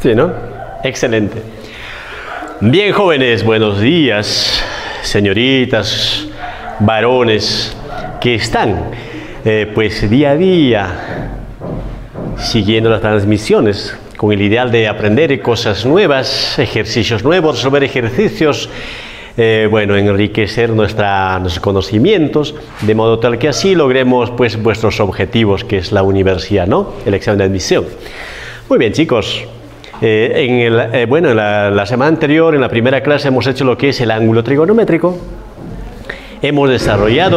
Sí, ¿no? Excelente. Bien, jóvenes, buenos días, señoritas, varones, que están, pues, día a día siguiendo las transmisiones con el ideal de aprender cosas nuevas, ejercicios nuevos, resolver ejercicios, bueno, enriquecer nuestros conocimientos, de modo tal que así logremos, pues, vuestros objetivos, que es la universidad, ¿no? El examen de admisión. Muy bien, chicos. Bueno, en la semana anterior, en la primera clase, hemos hecho lo que es el ángulo trigonométrico. Hemos desarrollado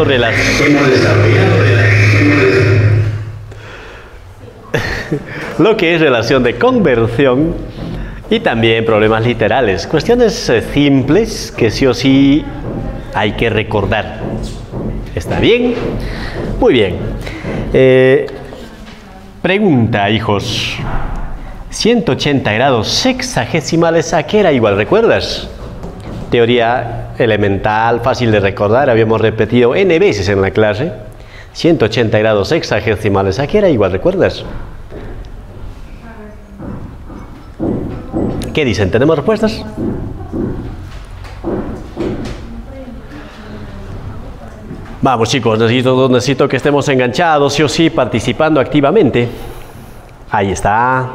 lo que es relación de conversión y también problemas literales. Cuestiones simples que sí o sí hay que recordar. ¿Está bien? Muy bien. Pregunta, hijos. 180 grados sexagesimales, ¿a qué era igual? ¿Recuerdas? Teoría elemental, fácil de recordar, habíamos repetido N veces en la clase. 180 grados sexagesimales, ¿a qué era igual? ¿Recuerdas? ¿Qué dicen? ¿Tenemos respuestas? Vamos, chicos, necesito que estemos enganchados, sí o sí, participando activamente. Ahí está.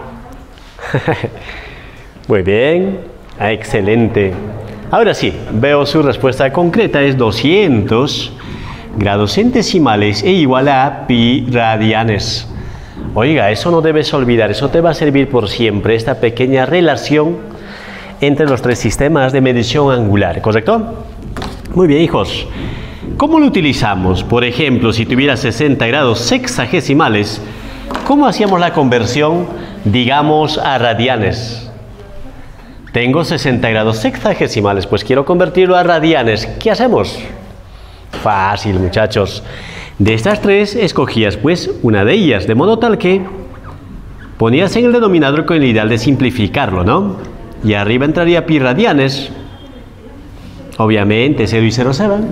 Muy bien, excelente. Ahora sí, veo su respuesta concreta, es 200 grados centesimales e igual a pi radianes. Oiga, eso no debes olvidar, eso te va a servir por siempre, esta pequeña relación entre los tres sistemas de medición angular, ¿correcto? Muy bien, hijos. ¿Cómo lo utilizamos? Por ejemplo, si tuviera 60 grados sexagesimales, ¿cómo hacíamos la conversión, digamos, a radianes? Tengo 60 grados sexagesimales, pues quiero convertirlo a radianes. ¿Qué hacemos? Fácil, muchachos. De estas tres, escogías, pues, una de ellas, de modo tal que ponías en el denominador con el ideal de simplificarlo, ¿no? Y arriba entraría pi radianes. Obviamente, 0 y 0 se van.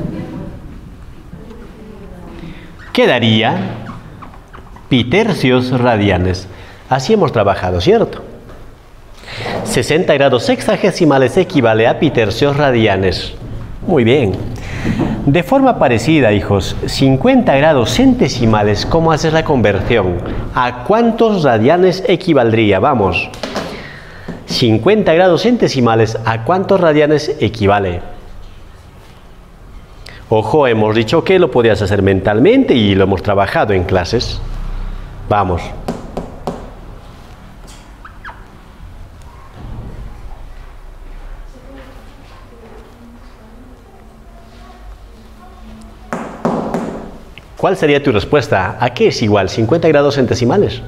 Quedaría pi tercios radianes. Así hemos trabajado, ¿cierto? 60 grados sexagesimales equivale a pi tercios radianes. Muy bien. De forma parecida, hijos, 50 grados centesimales, ¿cómo haces la conversión? ¿A cuántos radianes equivaldría? Vamos. 50 grados centesimales, ¿a cuántos radianes equivale? Ojo, hemos dicho que lo podías hacer mentalmente y lo hemos trabajado en clases. Vamos. ¿Cuál sería tu respuesta? ¿A qué es igual? 50 grados centesimales.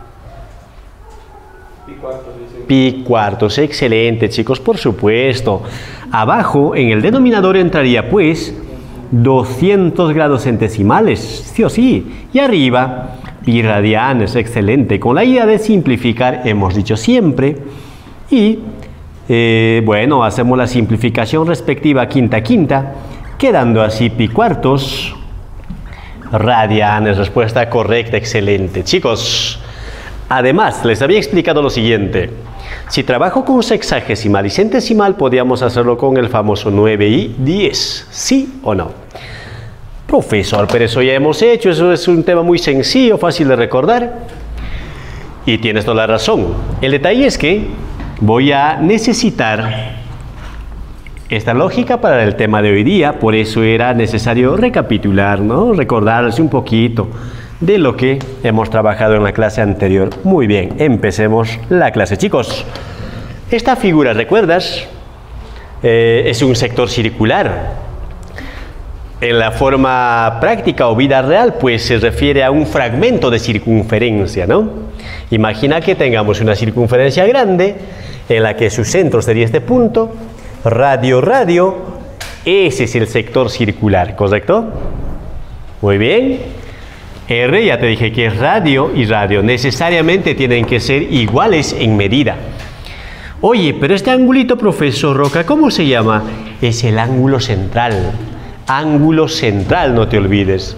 Pi cuartos. Pi cuartos, excelente, chicos, por supuesto. Abajo, en el denominador entraría, pues, 200 grados centesimales, sí o sí. Y arriba, pi radianes, excelente. Con la idea de simplificar, hemos dicho siempre. Y, bueno, hacemos la simplificación respectiva quinta, quedando así pi cuartos radianes. Respuesta correcta, excelente. Chicos, además, les había explicado lo siguiente. Si trabajo con sexagesimal y centesimal, podríamos hacerlo con el famoso 9 y 10. ¿Sí o no? Profesor, pero eso ya hemos hecho. Eso es un tema muy sencillo, fácil de recordar. Y tienes toda la razón. El detalle es que voy a necesitar esta lógica para el tema de hoy día. Por eso era necesario recapitular, ¿no? Recordarse un poquito de lo que hemos trabajado en la clase anterior. Muy bien, empecemos la clase, chicos. Esta figura, ¿recuerdas? Es un sector circular. En la forma práctica o vida real, pues se refiere a un fragmento de circunferencia, ¿no? Imagina que tengamos una circunferencia grande en la que su centro sería este punto, radio, ese es el sector circular, ¿correcto? Muy bien. R, ya te dije que es radio y radio. Necesariamente tienen que ser iguales en medida. Oye, pero este angulito, profesor Roca, ¿cómo se llama? Es el ángulo central. Ángulo central, no te olvides.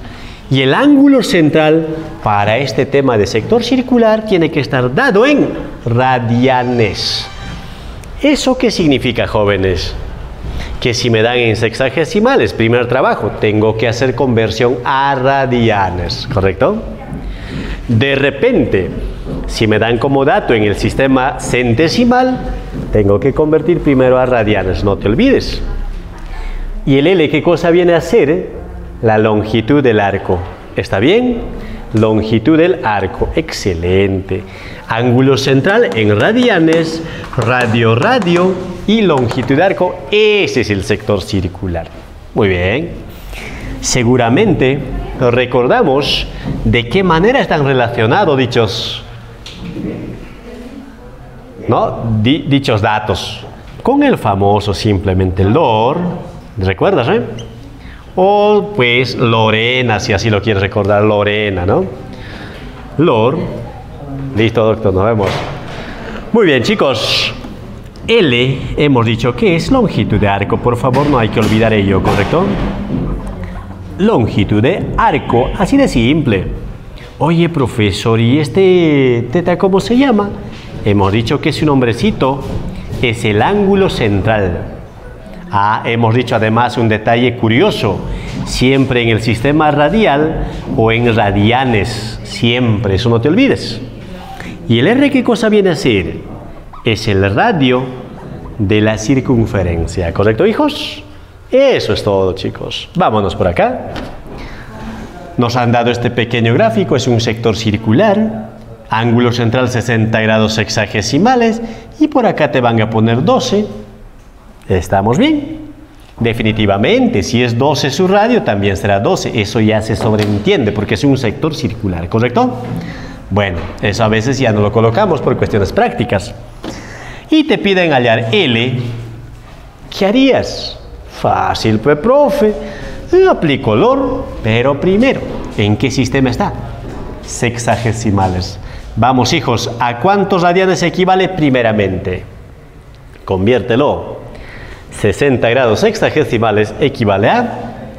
Y el ángulo central para este tema de sector circular tiene que estar dado en radianes. ¿Eso qué significa, jóvenes? Que si me dan en sexagesimales, primer trabajo, tengo que hacer conversión a radianes, ¿correcto? De repente, si me dan como dato en el sistema centesimal, tengo que convertir primero a radianes, no te olvides. ¿Y el L qué cosa viene a ser? La longitud del arco. ¿Está bien? Longitud del arco. Excelente. Ángulo central en radianes, radio, radio y longitud de arco. Ese es el sector circular. Muy bien. Seguramente recordamos de qué manera están relacionados dichos datos. Con el famoso simplemente LOR. ¿Recuerdas, O pues Lorena, si así lo quieres recordar, Lorena, ¿no? LOR. Listo, doctor, nos vemos. Muy bien, chicos. L, hemos dicho que es longitud de arco. Por favor, no hay que olvidar ello, ¿correcto? Longitud de arco, así de simple. Oye, profesor, ¿y este teta cómo se llama? Hemos dicho que su nombrecito es el ángulo central. Hemos dicho además un detalle curioso, siempre en el sistema radial o en radianes, siempre, eso no te olvides. ¿Y el R qué cosa viene a ser? Es el radio de la circunferencia, ¿correcto, hijos? Eso es todo, chicos. Vámonos por acá. Nos han dado este pequeño gráfico, es un sector circular, ángulo central 60 grados sexagesimales, y por acá te van a poner 12. ¿Estamos bien? Definitivamente, si es 12 su radio, también será 12. Eso ya se sobreentiende porque es un sector circular, ¿correcto? Bueno, eso a veces ya no lo colocamos por cuestiones prácticas. Y te piden hallar L. ¿Qué harías? Fácil, pues, profe. Aplico LOR, pero primero, ¿en qué sistema está? Sexagesimales. Vamos, hijos, ¿a cuántos radianes equivale primeramente? Conviértelo. 60 grados sexagesimales equivale a...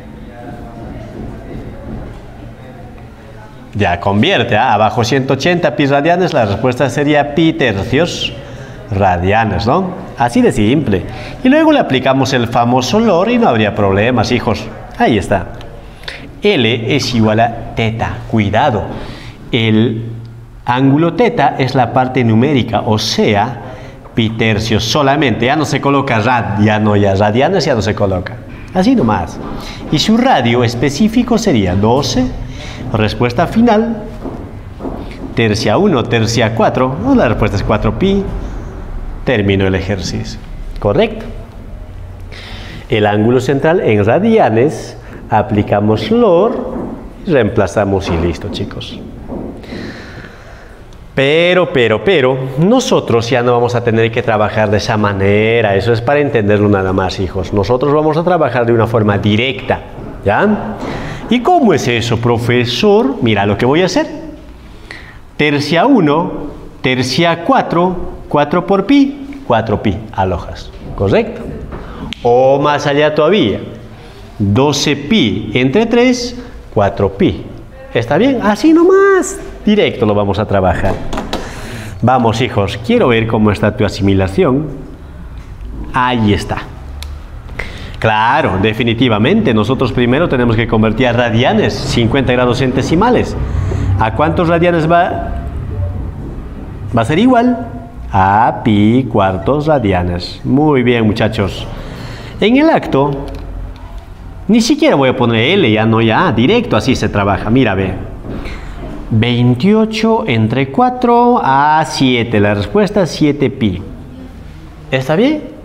Ya, convierte, abajo 180 pi radianes, la respuesta sería pi tercios radianes, ¿no? Así de simple. Y luego le aplicamos el famoso LOR y no habría problemas, hijos. Ahí está. L es igual a teta. Cuidado. El ángulo teta es la parte numérica, o sea, pi tercios solamente. Ya no se coloca rad, ya radianes ya no se coloca. Así nomás. Y su radio específico sería 12. Respuesta final. Tercia 1, tercia 4. No, la respuesta es 4 pi. Termino el ejercicio. Correcto. El ángulo central en radianes, aplicamos LOR, reemplazamos y listo, chicos. Pero, nosotros ya no vamos a tener que trabajar de esa manera. Eso es para entenderlo nada más, hijos. Nosotros vamos a trabajar de una forma directa, ¿ya? ¿Y cómo es eso, profesor? Mira lo que voy a hacer. Tercia 1, tercia 4, 4 por pi, 4 pi, alojas. ¿Correcto? O más allá todavía, 12 pi entre 3, 4 pi. ¿Está bien? Así nomás. Directo lo vamos a trabajar. Vamos, hijos, quiero ver cómo está tu asimilación. Ahí está. Claro, definitivamente, nosotros primero tenemos que convertir a radianes, 50 grados centesimales. ¿A cuántos radianes va a ser igual? A pi cuartos radianes. Muy bien, muchachos. En el acto, ni siquiera voy a poner L, ya, directo así se trabaja. Mira, ve. 28 entre 4 a 7. La respuesta es 7 pi. ¿Está bien?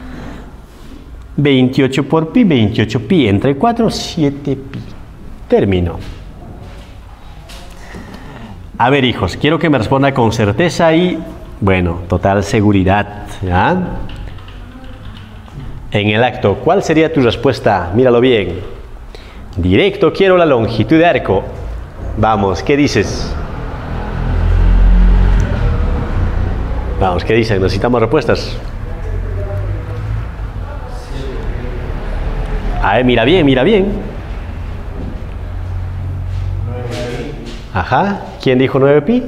28 por pi, 28 pi entre 4, 7 pi. Termino. A ver, hijos, quiero que me responda con certeza y, bueno, total seguridad, ¿ya? En el acto, ¿cuál sería tu respuesta? Míralo bien. Directo, quiero la longitud de arco. Vamos, ¿qué dices? Vamos, ¿qué dicen? Necesitamos respuestas. A ver, mira bien, mira bien. Ajá. ¿Quién dijo 9pi?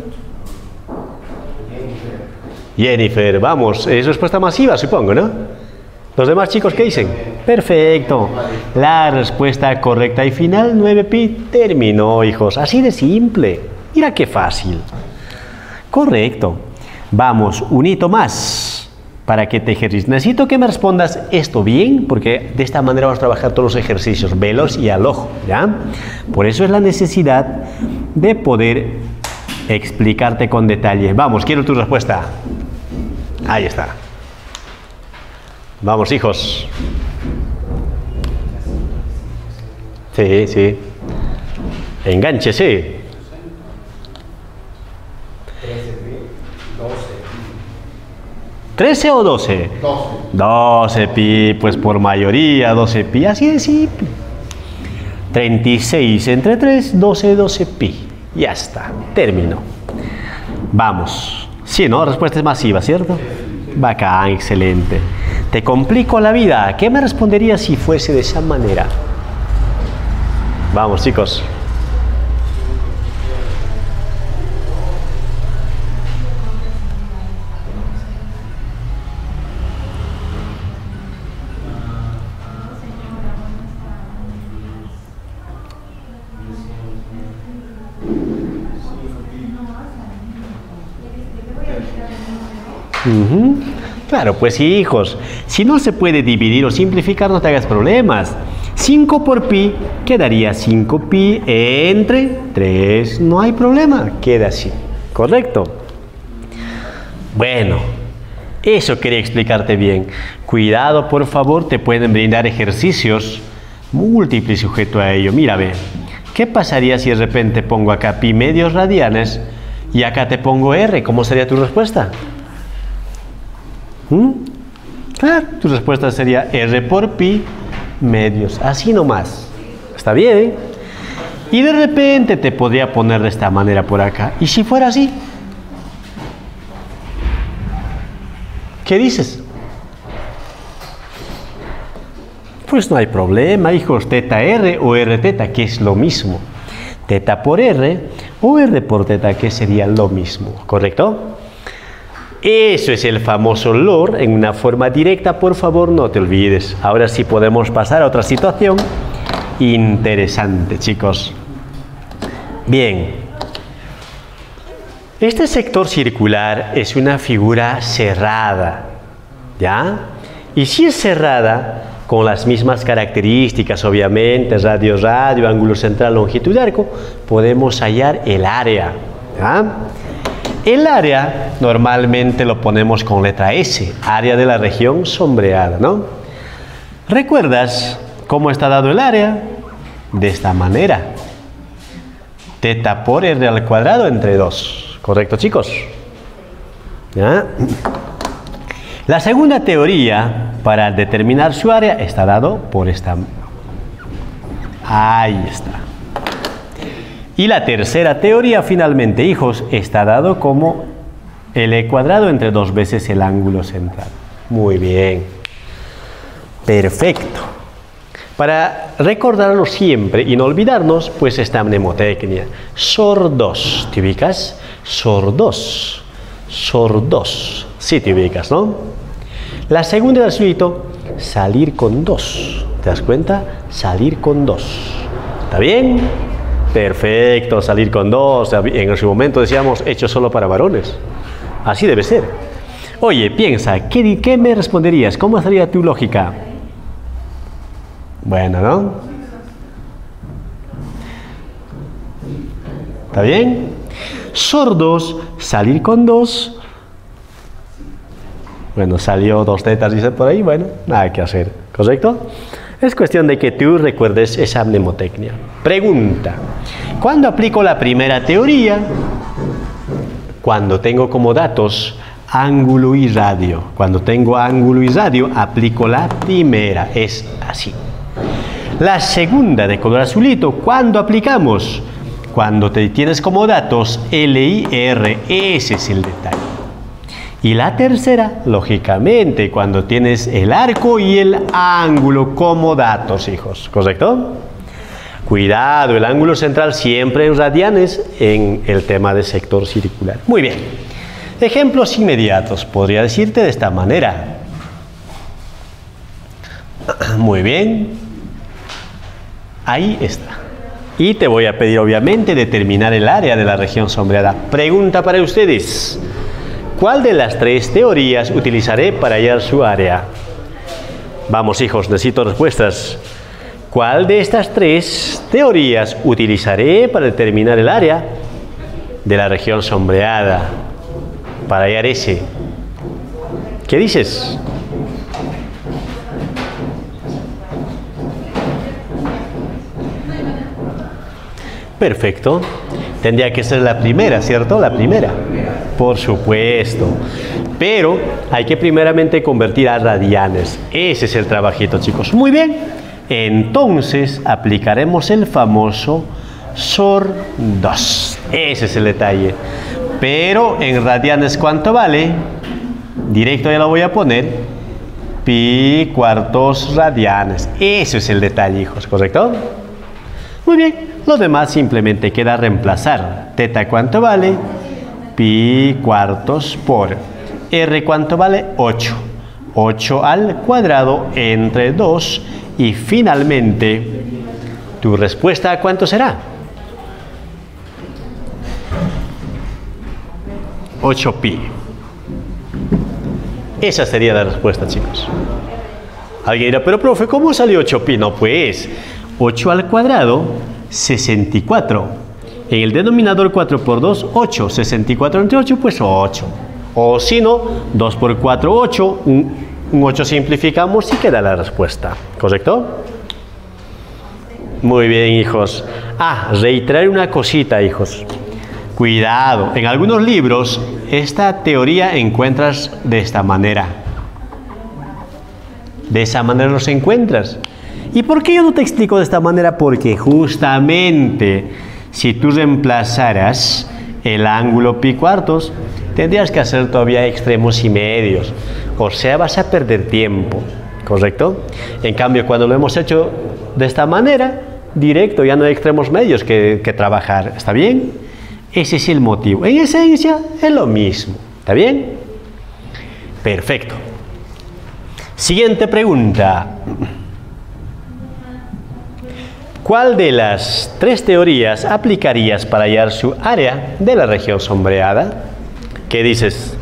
Jennifer, vamos, es respuesta masiva, supongo, ¿no? ¿Los demás chicos qué dicen? Perfecto. La respuesta correcta y final, 9pi, terminó, hijos. Así de simple. Mira qué fácil. Correcto. Vamos, un hito más para que te ejercites. Necesito que me respondas esto bien, porque de esta manera vamos a trabajar todos los ejercicios, velos y al ojo, ¿ya? Por eso es la necesidad de poder explicarte con detalle. Vamos, quiero tu respuesta. Ahí está. Vamos, hijos. Sí, sí. Engánchese. 13 o 12. 12 pi, pues por mayoría 12 pi, así de simple. 36 entre 3, 12 pi. Ya está, terminó. Vamos. Sí, ¿no? Respuesta es masiva, ¿cierto? Bacán, excelente. Te complico la vida. ¿Qué me responderías si fuese de esa manera? Vamos, chicos. Claro, pues sí, hijos. Si no se puede dividir o simplificar, no te hagas problemas. 5 por pi quedaría 5pi entre 3. No hay problema, queda así. ¿Correcto? Bueno, eso quería explicarte bien. Cuidado, por favor, te pueden brindar ejercicios múltiples sujeto a ello. Mira, ve. ¿Qué pasaría si de repente pongo acá pi medios radianes y acá te pongo r? ¿Cómo sería tu respuesta? Claro, tu respuesta sería r por pi medios, así nomás. ¿Está bien? Y de repente te podría poner de esta manera por acá. ¿Y si fuera así? ¿Qué dices? Pues no hay problema, hijos. Teta r o r teta, que es lo mismo. Teta por r o r por teta, que sería lo mismo. ¿Correcto? Eso es el famoso LOR en una forma directa, por favor no te olvides. Ahora sí podemos pasar a otra situación interesante, chicos. Bien. Este sector circular es una figura cerrada, ¿ya? Y si es cerrada, con las mismas características, obviamente, radio, ángulo central, longitud de arco, podemos hallar el área, ¿ya? El área normalmente lo ponemos con letra S, área de la región sombreada, ¿no? ¿Recuerdas cómo está dado el área? De esta manera. Teta por r al cuadrado entre 2. ¿Correcto, chicos? ¿Ya? La segunda teoría para determinar su área está dado por esta. Ahí está. Y la tercera teoría, finalmente, hijos, está dado como L cuadrado entre 2 veces el ángulo central. Muy bien. Perfecto. Para recordarlo siempre y no olvidarnos, pues esta mnemotecnia. SOR2. ¿Te ubicas? SOR2. SOR2. Sí te ubicas, ¿no? La segunda del suito, salir con 2. ¿Te das cuenta? Salir con 2. ¿Está bien? Perfecto, salir con 2. En su momento decíamos, hecho solo para varones. Así debe ser. Oye, piensa, ¿qué me responderías? ¿Cómo sería tu lógica? Bueno, ¿no? ¿Está bien? SOR2, salir con 2. Bueno, salió 2 tetas, dice por ahí. Bueno, nada que hacer. ¿Correcto? Es cuestión de que tú recuerdes esa mnemotecnia. Pregunta. ¿Cuándo aplico la primera teoría? Cuando tengo como datos ángulo y radio. Cuando tengo ángulo y radio, aplico la primera. Es así. La segunda, de color azulito, ¿cuándo aplicamos? Cuando tienes como datos L y R. Ese es el detalle. Y la tercera, lógicamente, cuando tienes el arco y el ángulo como datos, hijos. ¿Correcto? Cuidado, el ángulo central siempre en radianes en el tema de sector circular. Muy bien. Ejemplos inmediatos. Podría decirte de esta manera. Muy bien. Ahí está. Y te voy a pedir obviamente determinar el área de la región sombreada. Pregunta para ustedes. ¿Cuál de las tres teorías utilizaré para hallar su área? Vamos, hijos, necesito respuestas. ¿Cuál de estas tres teorías utilizaré para determinar el área de la región sombreada? Para hallar ese. ¿Qué dices? Perfecto. Tendría que ser la primera, ¿cierto? La primera. Por supuesto. Pero hay que primeramente convertir a radianes. Ese es el trabajito, chicos. Muy bien. Entonces aplicaremos el famoso SOR 2. Ese es el detalle. Pero en radianes, ¿cuánto vale? Directo ya lo voy a poner. Pi cuartos radianes. Eso es el detalle, hijos, ¿correcto? Muy bien. Lo demás simplemente queda reemplazar. Teta, ¿cuánto vale? Pi cuartos por R, ¿cuánto vale? 8. 8 al cuadrado entre 2. Y finalmente, ¿tu respuesta cuánto será? 8 pi. Esa sería la respuesta, chicos. Alguien dirá, pero profe, ¿cómo salió 8 pi? No, pues, 8 al cuadrado, 64. En el denominador 4 por 2, 8. 64 entre 8, pues 8. O si no, 2 por 4, 8. Un 8 simplificamos y queda la respuesta. ¿Correcto? Muy bien, hijos. Reiterar una cosita, hijos. Cuidado. En algunos libros, esta teoría encuentras de esta manera. De esa manera los encuentras. ¿Y por qué yo no te explico de esta manera? Porque justamente si tú reemplazaras el ángulo pi cuartos, tendrías que hacer todavía extremos y medios. O sea, vas a perder tiempo. ¿Correcto? En cambio, cuando lo hemos hecho de esta manera, directo, ya no hay extremos medios que trabajar. ¿Está bien? Ese es el motivo. En esencia, es lo mismo. ¿Está bien? Perfecto. Siguiente pregunta. ¿Cuál de las tres teorías aplicarías para hallar su área de la región sombreada? ¿Qué dices?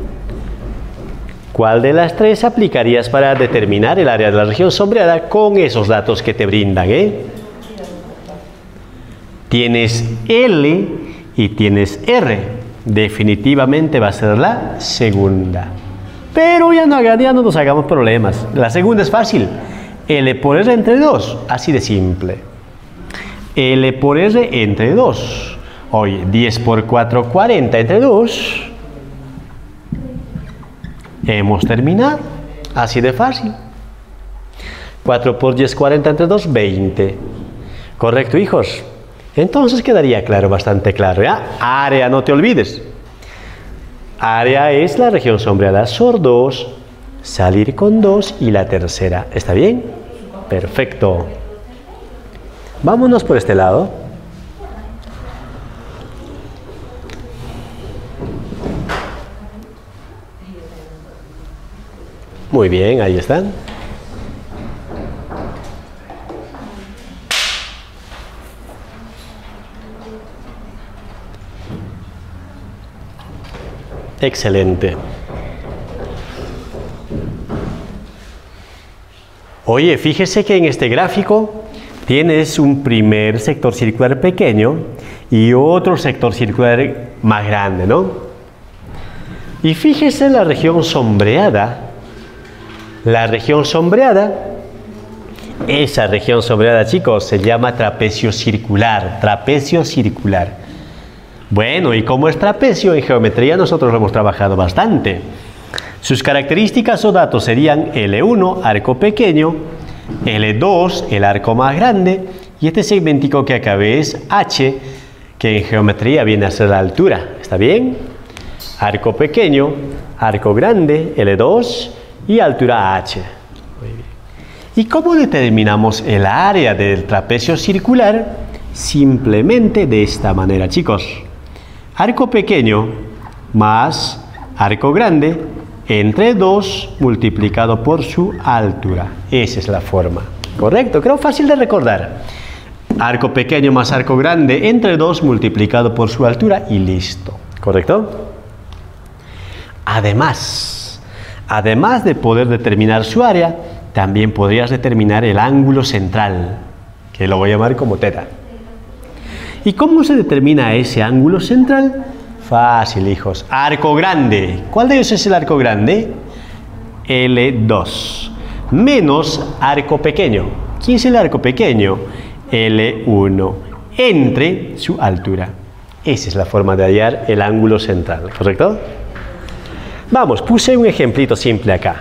¿Cuál de las tres aplicarías para determinar el área de la región sombreada con esos datos que te brindan? Tienes L y tienes R. Definitivamente va a ser la segunda. Pero ya no nos hagamos problemas. La segunda es fácil. L por R entre 2. Así de simple. L por R entre 2. Oye, 10 por 4, 40 entre 2. Hemos terminado. Así de fácil. 4 por 10, 40 entre 2, 20. ¿Correcto, hijos? Entonces quedaría claro, bastante claro, ¿ya? Área, no te olvides. Área es la región sombreada. SOR 2, salir con 2 y la tercera. ¿Está bien? Perfecto. Vámonos por este lado. Muy bien, ahí están. Excelente. Oye, fíjese que en este gráfico tienes un primer sector circular pequeño y otro sector circular más grande, ¿no? Y fíjese la región sombreada. La región sombreada, esa región sombreada, chicos, se llama trapecio circular. Trapecio circular. Bueno, ¿y cómo es trapecio? En geometría nosotros lo hemos trabajado bastante. Sus características o datos serían L1, arco pequeño, L2, el arco más grande, y este segmentico que acabé es H, que en geometría viene a ser la altura. ¿Está bien? Arco pequeño, arco grande, L2 y altura H. Muy bien. ¿Y cómo determinamos el área del trapecio circular? Simplemente de esta manera, chicos. Arco pequeño más arco grande entre 2 multiplicado por su altura. Esa es la forma. ¿Correcto? Creo fácil de recordar. Arco pequeño más arco grande entre 2 multiplicado por su altura y listo. ¿Correcto? Además de poder determinar su área, también podrías determinar el ángulo central, que lo voy a llamar como teta. ¿Y cómo se determina ese ángulo central? Fácil, hijos. Arco grande. ¿Cuál de ellos es el arco grande? L2. Menos arco pequeño. ¿Quién es el arco pequeño? L1. Entre su altura. Esa es la forma de hallar el ángulo central, ¿correcto? Vamos, puse un ejemplito simple acá.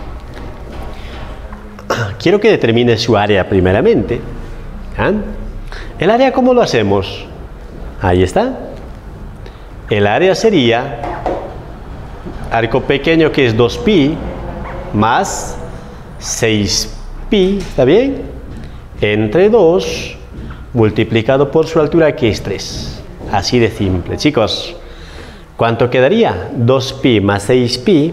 Quiero que determine su área primeramente. ¿Ah? ¿El área cómo lo hacemos? Ahí está. El área sería arco pequeño, que es 2pi, más 6pi, ¿está bien? Entre 2 multiplicado por su altura, que es 3. Así de simple, chicos. ¿Cuánto quedaría? 2pi más 6pi,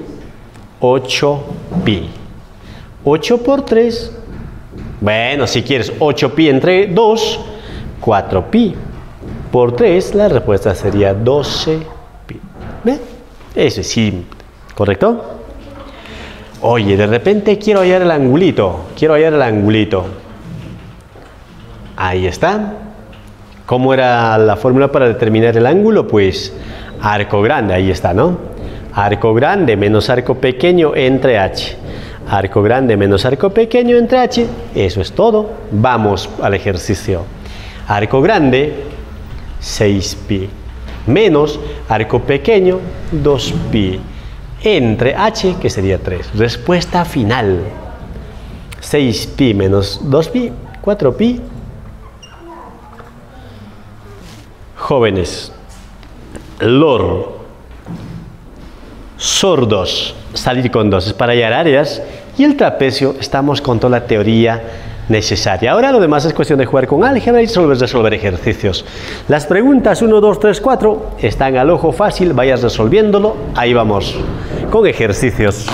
8pi. 8 por 3, bueno, si quieres 8pi entre 2, 4pi. Por 3, la respuesta sería 12pi. ¿Ve? Eso es simple, ¿correcto? Oye, de repente quiero hallar el angulito. Ahí está. ¿Cómo era la fórmula para determinar el ángulo? Pues arco grande, ahí está, ¿no? Arco grande menos arco pequeño entre h. Arco grande menos arco pequeño entre h. Eso es todo. Vamos al ejercicio. Arco grande, 6pi. Menos arco pequeño, 2pi. Entre h, que sería 3. Respuesta final. 6pi menos 2pi, 4pi. Jóvenes, sordos, salir con 2 es para hallar áreas, y el trapecio estamos con toda la teoría necesaria. Ahora lo demás es cuestión de jugar con álgebra y resolver ejercicios. Las preguntas 1, 2, 3, 4 están al ojo fácil, vayas resolviéndolo. Ahí vamos, con ejercicios.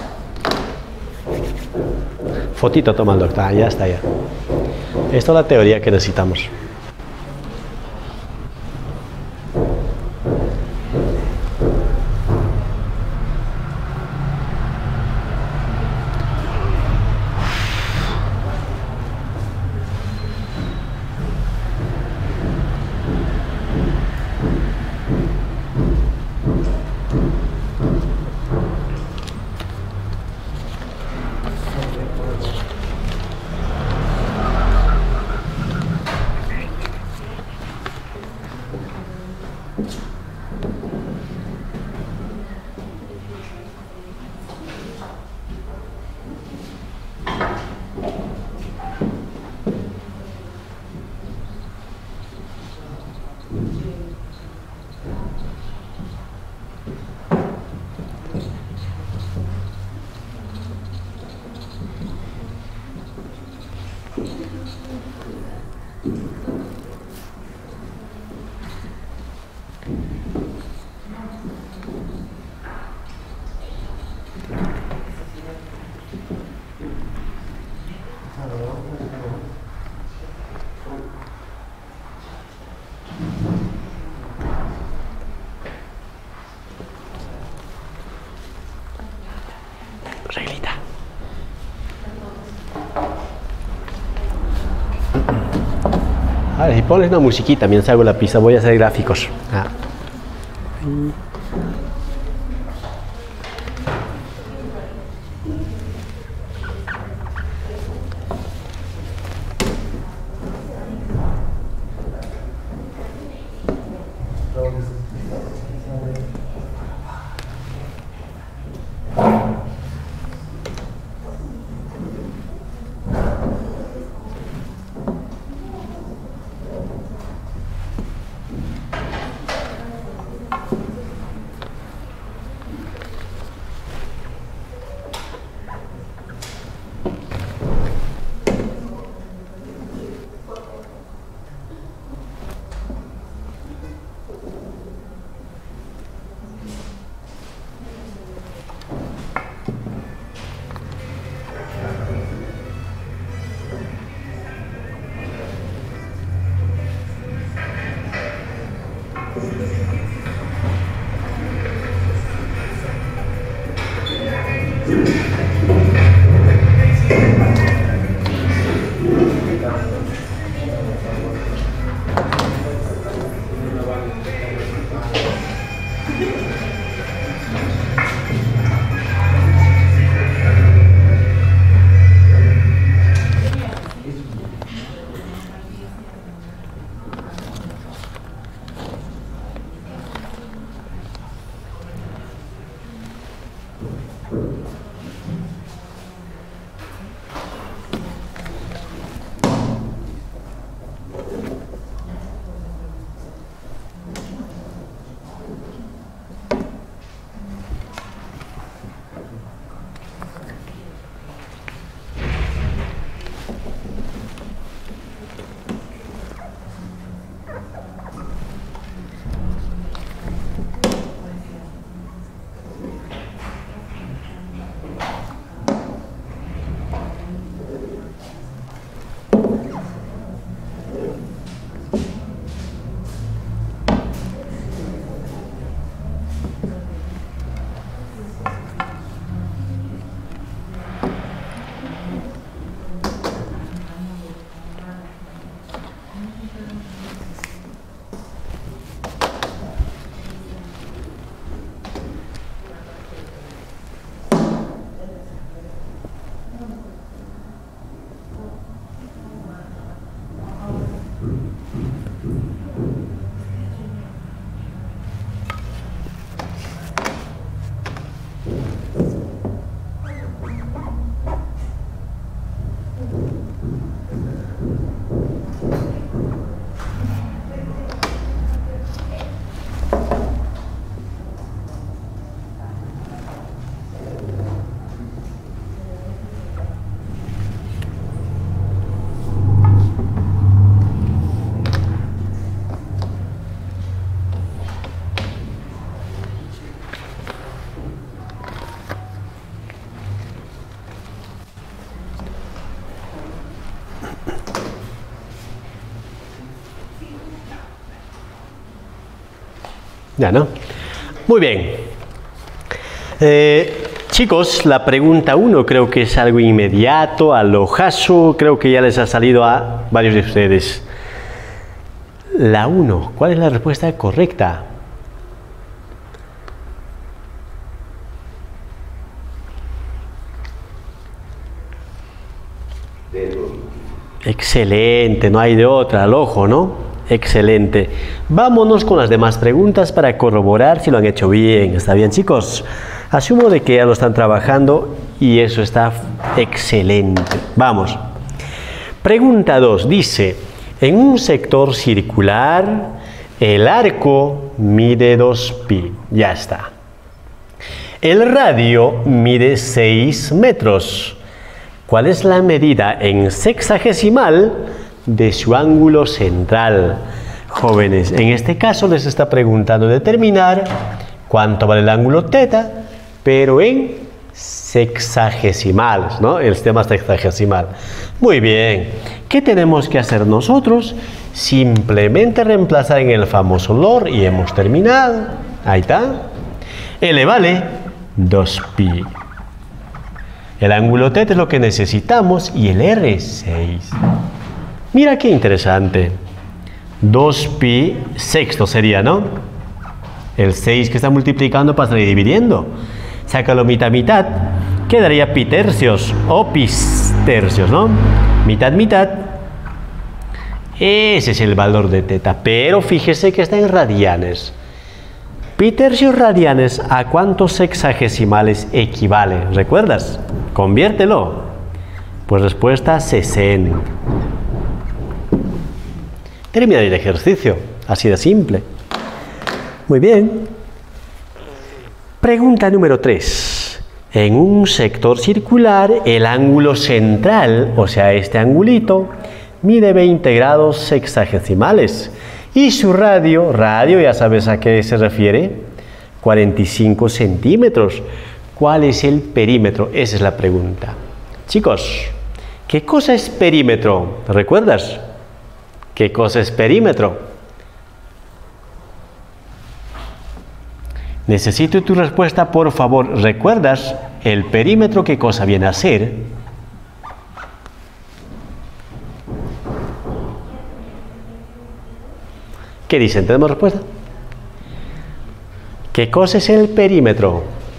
Fotito toma el doctor, ya está ya. Esta es la teoría que necesitamos. Reglita. A ver, si pones una musiquita mientras hago la pizza, voy a hacer gráficos. Ya, ¿no? Muy bien. Chicos, la pregunta 1 creo que es algo inmediato, al ojazo, creo que ya les ha salido a varios de ustedes. La 1, ¿cuál es la respuesta correcta? Excelente, no hay de otra, al ojo, ¿no? Excelente. Vámonos con las demás preguntas para corroborar si lo han hecho bien. ¿Está bien, chicos? Asumo de que ya lo están trabajando y eso está excelente. Vamos. Pregunta 2. Dice, en un sector circular, el arco mide 2pi. Ya está. El radio mide 6 metros. ¿Cuál es la medida en sexagesimal de su ángulo central? Jóvenes, en este caso les está preguntando determinar cuánto vale el ángulo teta, pero en sexagesimales, ¿no? El sistema sexagesimal. Muy bien. ¿Qué tenemos que hacer nosotros? Simplemente reemplazar en el famoso LOR y hemos terminado. Ahí está. L vale 2pi. El ángulo teta es lo que necesitamos y el R es 6. Mira qué interesante. 2pi sexto sería, ¿no? El 6 que está multiplicando para salir dividiendo. Sácalo mitad, mitad. Quedaría pi tercios o pi tercios, ¿no? Mitad, mitad. Ese es el valor de teta. Pero fíjese que está en radianes. Pi tercios radianes, ¿a cuántos sexagesimales equivale? ¿Recuerdas? Conviértelo. Pues respuesta 60. Termina el ejercicio. Así de simple. Muy bien. Pregunta número 3. En un sector circular, el ángulo central, o sea, este angulito, mide 20 grados sexagesimales. Y su radio, ya sabes a qué se refiere, 45 centímetros. ¿Cuál es el perímetro? Esa es la pregunta. Chicos, ¿qué cosa es perímetro? ¿Recuerdas? ¿Qué cosa es perímetro? Necesito tu respuesta, por favor. ¿Recuerdas el perímetro, ¿qué cosa viene a ser? ¿Qué dicen? ¿Tenemos respuesta? ¿Qué cosa es el perímetro?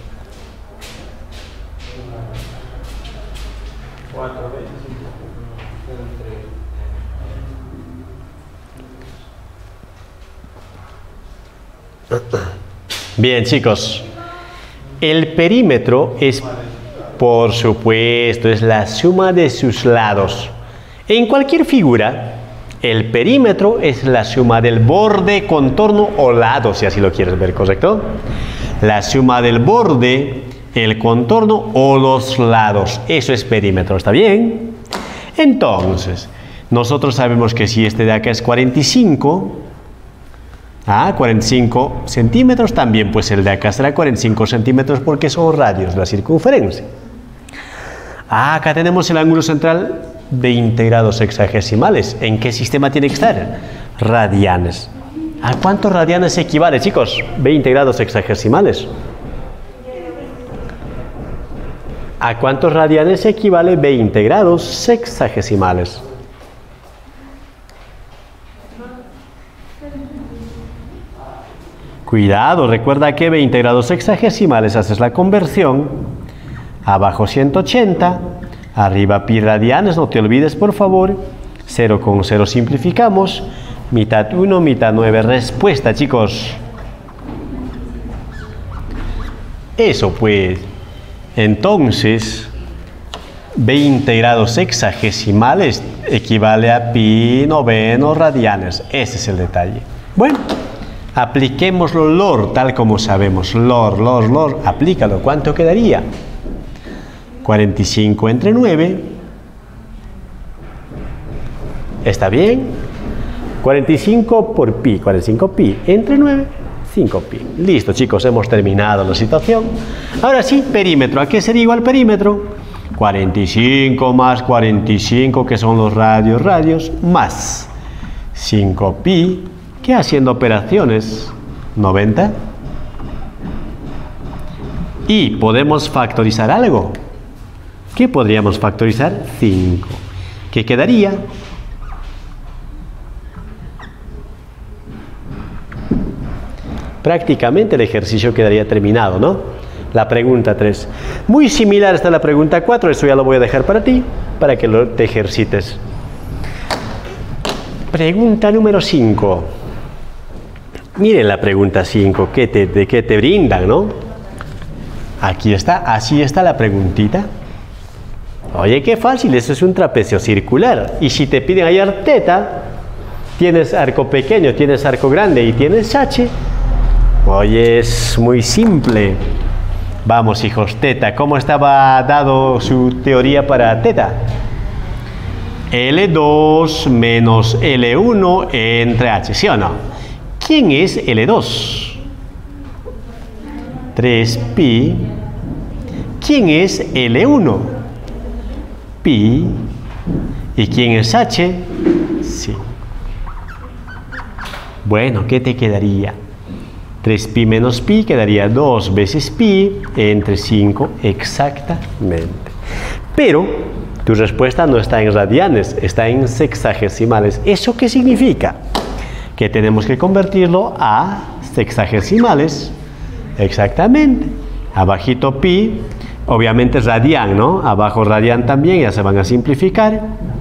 Bien, chicos, el perímetro es, por supuesto, es la suma de sus lados. En cualquier figura, el perímetro es la suma del borde, contorno o lado, si así lo quieres ver, ¿correcto? La suma del borde, el contorno o los lados. Eso es perímetro, ¿está bien? Entonces, nosotros sabemos que si este de acá es 45, 45 centímetros, también pues el de acá será 45 centímetros porque son radios de la circunferencia. Acá tenemos el ángulo central 20 grados sexagesimales. ¿En qué sistema tiene que estar? Radianes. ¿A cuántos radianes equivale, chicos? 20 grados sexagesimales. ¿A cuántos radianes equivale 20 grados sexagesimales? Cuidado, recuerda que 20 grados sexagesimales haces la conversión. Abajo 180, arriba pi radianes, no te olvides por favor. 0 con 0 simplificamos. Mitad 1, mitad 9. Respuesta, chicos. Eso pues. Entonces, 20 grados sexagesimales equivale a pi noveno radianes. Ese es el detalle. Bueno. Apliquémoslo, LOR, tal como sabemos. LOR, aplícalo. ¿Cuánto quedaría? 45 entre 9. ¿Está bien? 45 por pi. 45 pi entre 9. 5 pi. Listo, chicos, hemos terminado la situación. Ahora sí, perímetro. ¿A qué sería igual perímetro? 45 más 45, que son los radios, más 5 pi. ¿Qué haciendo operaciones? 90. Y podemos factorizar algo. ¿Qué podríamos factorizar? 5. ¿Qué quedaría? Prácticamente el ejercicio quedaría terminado, ¿no? La pregunta 3. Muy similar está la pregunta 4. Eso ya lo voy a dejar para ti, para que te ejercites. Pregunta número 5. Miren la pregunta 5, ¿de qué te brindan, no? Aquí está, así está la preguntita. Oye, qué fácil, eso es un trapecio circular. Y si te piden hallar teta, tienes arco pequeño, tienes arco grande y tienes h. Oye, es muy simple. Vamos, hijos, teta, ¿cómo estaba dado su teoría para teta? L2 menos L1 entre h, ¿sí o no? ¿Quién es L2? 3pi. ¿Quién es L1? Pi. ¿Y quién es h? Sí. Bueno, ¿qué te quedaría? 3pi menos pi quedaría 2 veces pi entre 5 exactamente. Pero tu respuesta no está en radianes, está en sexagesimales. ¿Eso qué significa? Que tenemos que convertirlo a sexagesimales. Exactamente. Abajito pi, obviamente radian, ¿no? Abajo radian también, ya se van a simplificar.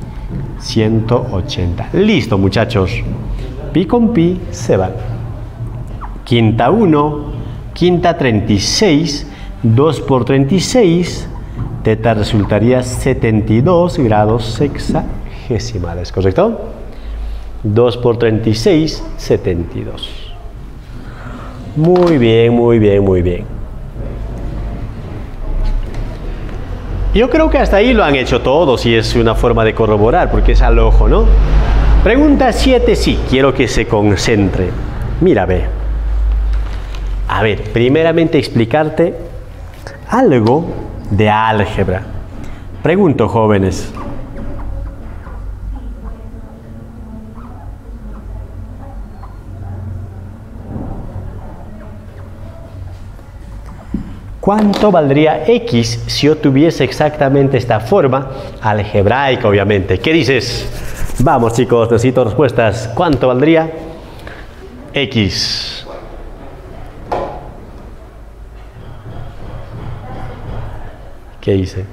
180. Listo, muchachos. Pi con pi se van. Quinta 1, quinta 36, 2 por 36, teta resultaría 72 grados sexagesimales, ¿correcto? 2 por 36, 72. Muy bien, muy bien, muy bien. Yo creo que hasta ahí lo han hecho todos y es una forma de corroborar porque es al ojo, ¿no? Pregunta 7, sí, quiero que se concentre. Mira, ve. A ver, primeramente explicarte algo de álgebra. Pregunto, jóvenes. ¿Cuánto valdría x si yo tuviese exactamente esta forma algebraica, obviamente? ¿Qué dices? Vamos, chicos, necesito respuestas. ¿Cuánto valdría x? ¿Qué dice?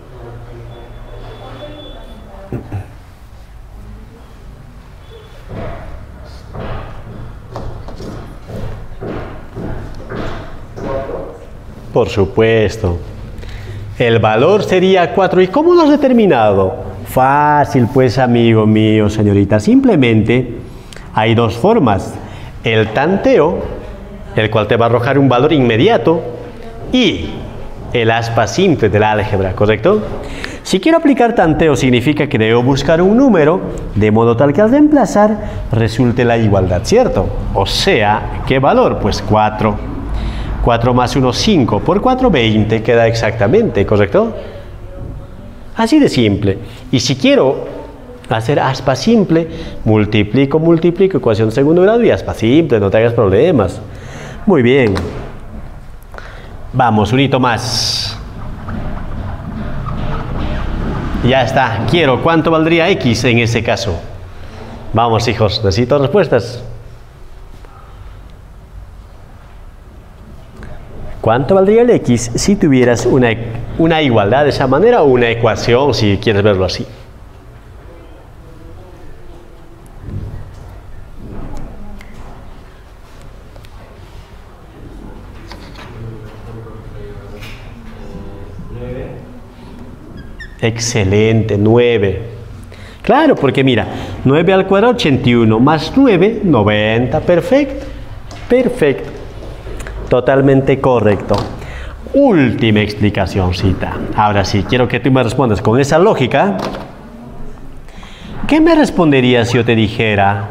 Por supuesto. El valor sería 4. ¿Y cómo lo has determinado? Fácil, pues, amigo mío, señorita. Simplemente hay dos formas. El tanteo, el cual te va a arrojar un valor inmediato, y el aspa simple del álgebra, ¿correcto? Si quiero aplicar tanteo, significa que debo buscar un número, de modo tal que al reemplazar resulte la igualdad, ¿cierto? O sea, ¿qué valor? Pues 4. 4 más 1, 5. Por 4, 20. Queda exactamente, ¿correcto? Así de simple. Y si quiero hacer aspa simple, multiplico, ecuación de segundo grado y aspa simple, no te hagas problemas. Muy bien. Vamos, un hito más. Ya está. Quiero, ¿cuánto valdría x en ese caso? Vamos, hijos, necesito respuestas. ¿Cuánto valdría el x si tuvieras una igualdad de esa manera o una ecuación, si quieres verlo así? Excelente, 9. Claro, porque mira, 9 al cuadrado, 81, más 9, 90. Perfecto, perfecto. Totalmente correcto. Última explicacióncita. Ahora sí, quiero que tú me respondas con esa lógica. ¿Qué me responderías si yo te dijera?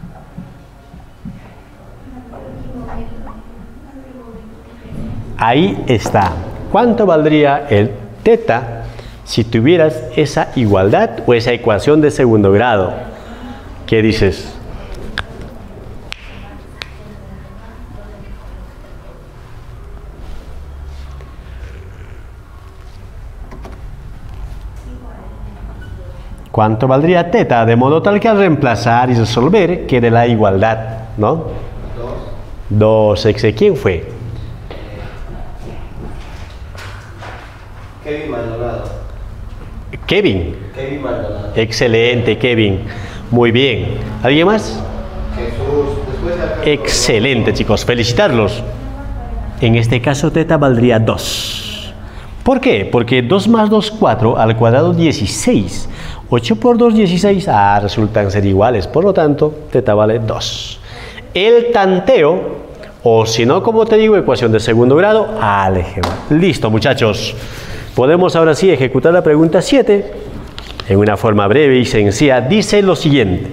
Ahí está. ¿Cuánto valdría el teta si tuvieras esa igualdad o esa ecuación de segundo grado? ¿Qué dices? ¿Cuánto valdría teta? De modo tal que al reemplazar y resolver quede la igualdad, ¿no? 2. ¿Quién fue? Kevin Maldonado. Kevin. Kevin Maldonado. Excelente, Kevin. Muy bien. ¿Alguien más? Jesús. Después de... Excelente, chicos. Felicitarlos. En este caso, teta valdría 2. ¿Por qué? Porque 2 más 2, 4, al cuadrado 16. 8 por 2, 16. Resultan ser iguales. Por lo tanto, teta vale 2. El tanteo, o si no, como te digo, ecuación de segundo grado, álgebra. Listo, muchachos. Podemos ahora sí ejecutar la pregunta 7 en una forma breve y sencilla. Dice lo siguiente.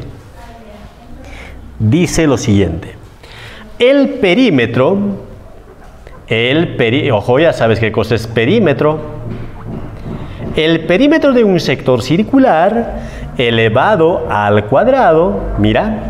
Dice lo siguiente. El perímetro, ojo, ya sabes qué cosa es perímetro. El perímetro de un sector circular elevado al cuadrado, mira,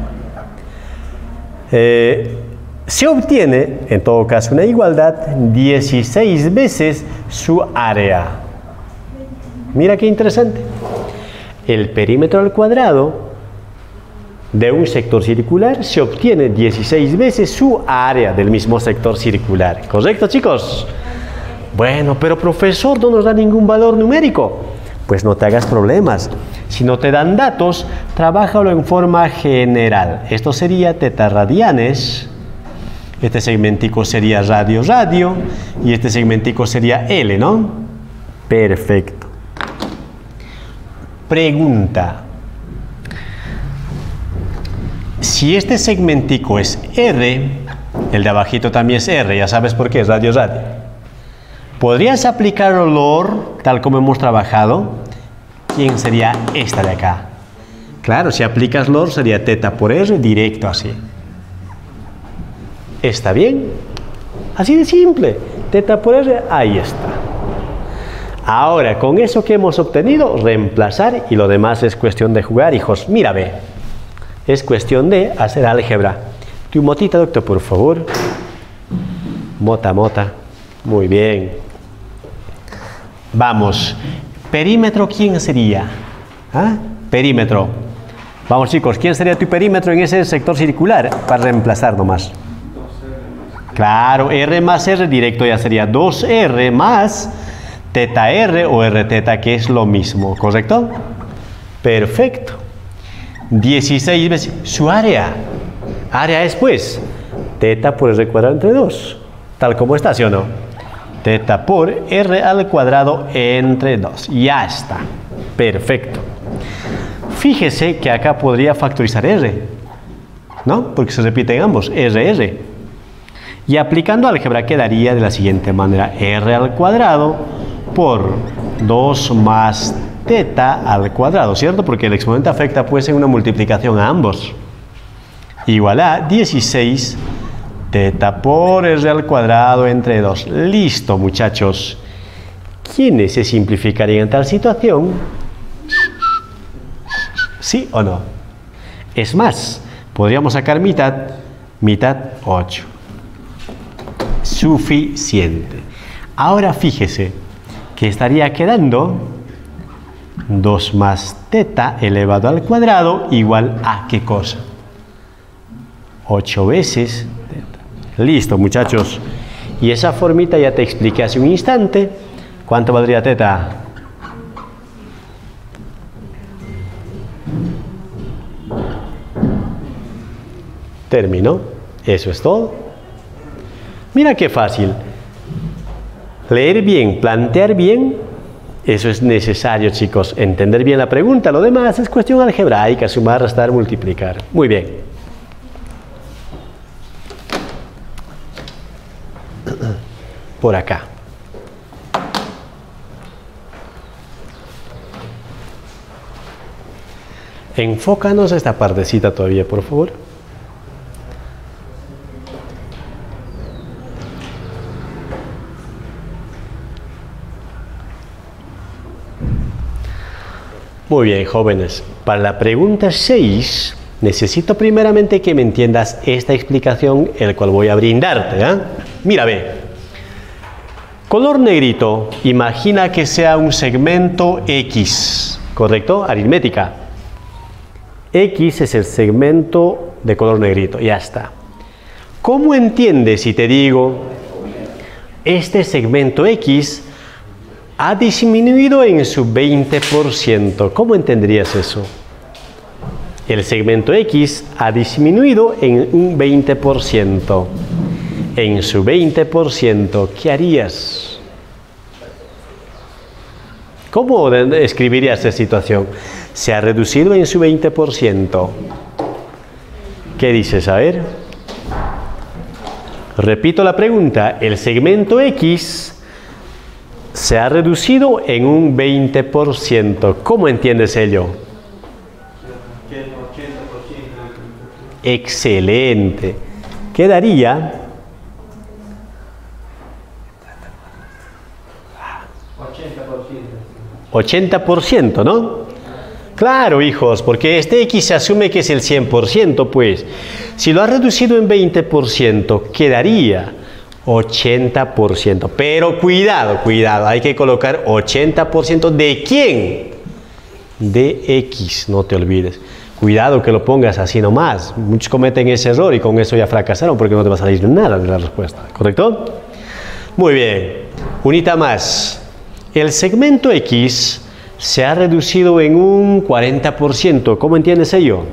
se obtiene, en todo caso, una igualdad 16 veces su área. Mira qué interesante. El perímetro al cuadrado de un sector circular se obtiene 16 veces su área del mismo sector circular. ¿Correcto, chicos? Bueno, pero profesor, no nos da ningún valor numérico. Pues no te hagas problemas. Si no te dan datos, trabájalo en forma general. Esto sería teta radianes. Este segmentico sería radio, y este segmentico sería L, ¿no? Perfecto. Pregunta. Si este segmentico es R, el de abajito también es R, ya sabes por qué, es radio. ¿Podrías aplicar LOR tal como hemos trabajado? ¿Quién sería esta de acá? Claro, si aplicas LOR sería teta por R, directo así. ¿Está bien? Así de simple. Teta por R, ahí está. Ahora, con eso que hemos obtenido, reemplazar y lo demás es cuestión de jugar, hijos. Mira, ve. Es cuestión de hacer álgebra. Tu motita, doctor, por favor. Mota. Muy bien. Vamos. Perímetro, ¿quién sería? ¿Ah? Perímetro. Vamos, chicos, ¿quién sería tu perímetro en ese sector circular? Para reemplazar nomás. Claro, R más R directo ya sería 2R más teta R o R teta, que es lo mismo, ¿correcto? Perfecto. 16 veces su área. Área es pues teta por R cuadrado entre 2. Tal como está, ¿sí o no? Teta por R al cuadrado entre 2. Ya está. Perfecto. Fíjese que acá podría factorizar R, ¿no? Porque se repiten ambos, R. Y aplicando álgebra quedaría de la siguiente manera. R al cuadrado por 2 más teta al cuadrado, ¿cierto? Porque el exponente afecta pues en una multiplicación a ambos. Igual a 16 teta por R al cuadrado entre 2. Listo, muchachos. ¿Quiénes se simplificarían en tal situación? ¿Sí o no? Es más, podríamos sacar mitad 8. Suficiente. Ahora fíjese que estaría quedando 2 más teta elevado al cuadrado igual a ¿qué cosa? 8 veces teta. Listo, muchachos. Y esa formita ya te expliqué hace un instante. ¿Cuánto valdría teta? Terminó. Eso es todo. Mira qué fácil. Leer bien, plantear bien, eso es necesario, chicos. Entender bien la pregunta. Lo demás es cuestión algebraica, sumar, restar, multiplicar. Muy bien. Por acá. Enfócanos esta partecita todavía, por favor. Muy bien, jóvenes. Para la pregunta 6, necesito primeramente que me entiendas esta explicación, el cual voy a brindarte. Mira, ve. Color negrito, imagina que sea un segmento X, ¿correcto? Aritmética. X es el segmento de color negrito, ya está. ¿Cómo entiendes si te digo, este segmento X ha disminuido en su 20%? ¿Cómo entenderías eso? El segmento X ha disminuido en un 20%. En su 20%, ¿qué harías? ¿Cómo escribirías esta situación? Se ha reducido en su 20%. ¿Qué dices? A ver. Repito la pregunta. El segmento X se ha reducido en un 20%. ¿Cómo entiendes ello? Excelente. Quedaría 80%, ¿no? Claro, hijos, porque este X se asume que es el 100%, pues. Si lo ha reducido en 20%, quedaría 80%. Pero cuidado, hay que colocar 80% ¿de quién? De X, no te olvides. Cuidado que lo pongas así nomás. Muchos cometen ese error y con eso ya fracasaron porque no te va a salir nada de la respuesta, ¿correcto? Muy bien. Unita más. El segmento X se ha reducido en un 40%. ¿Cómo entiendes ello?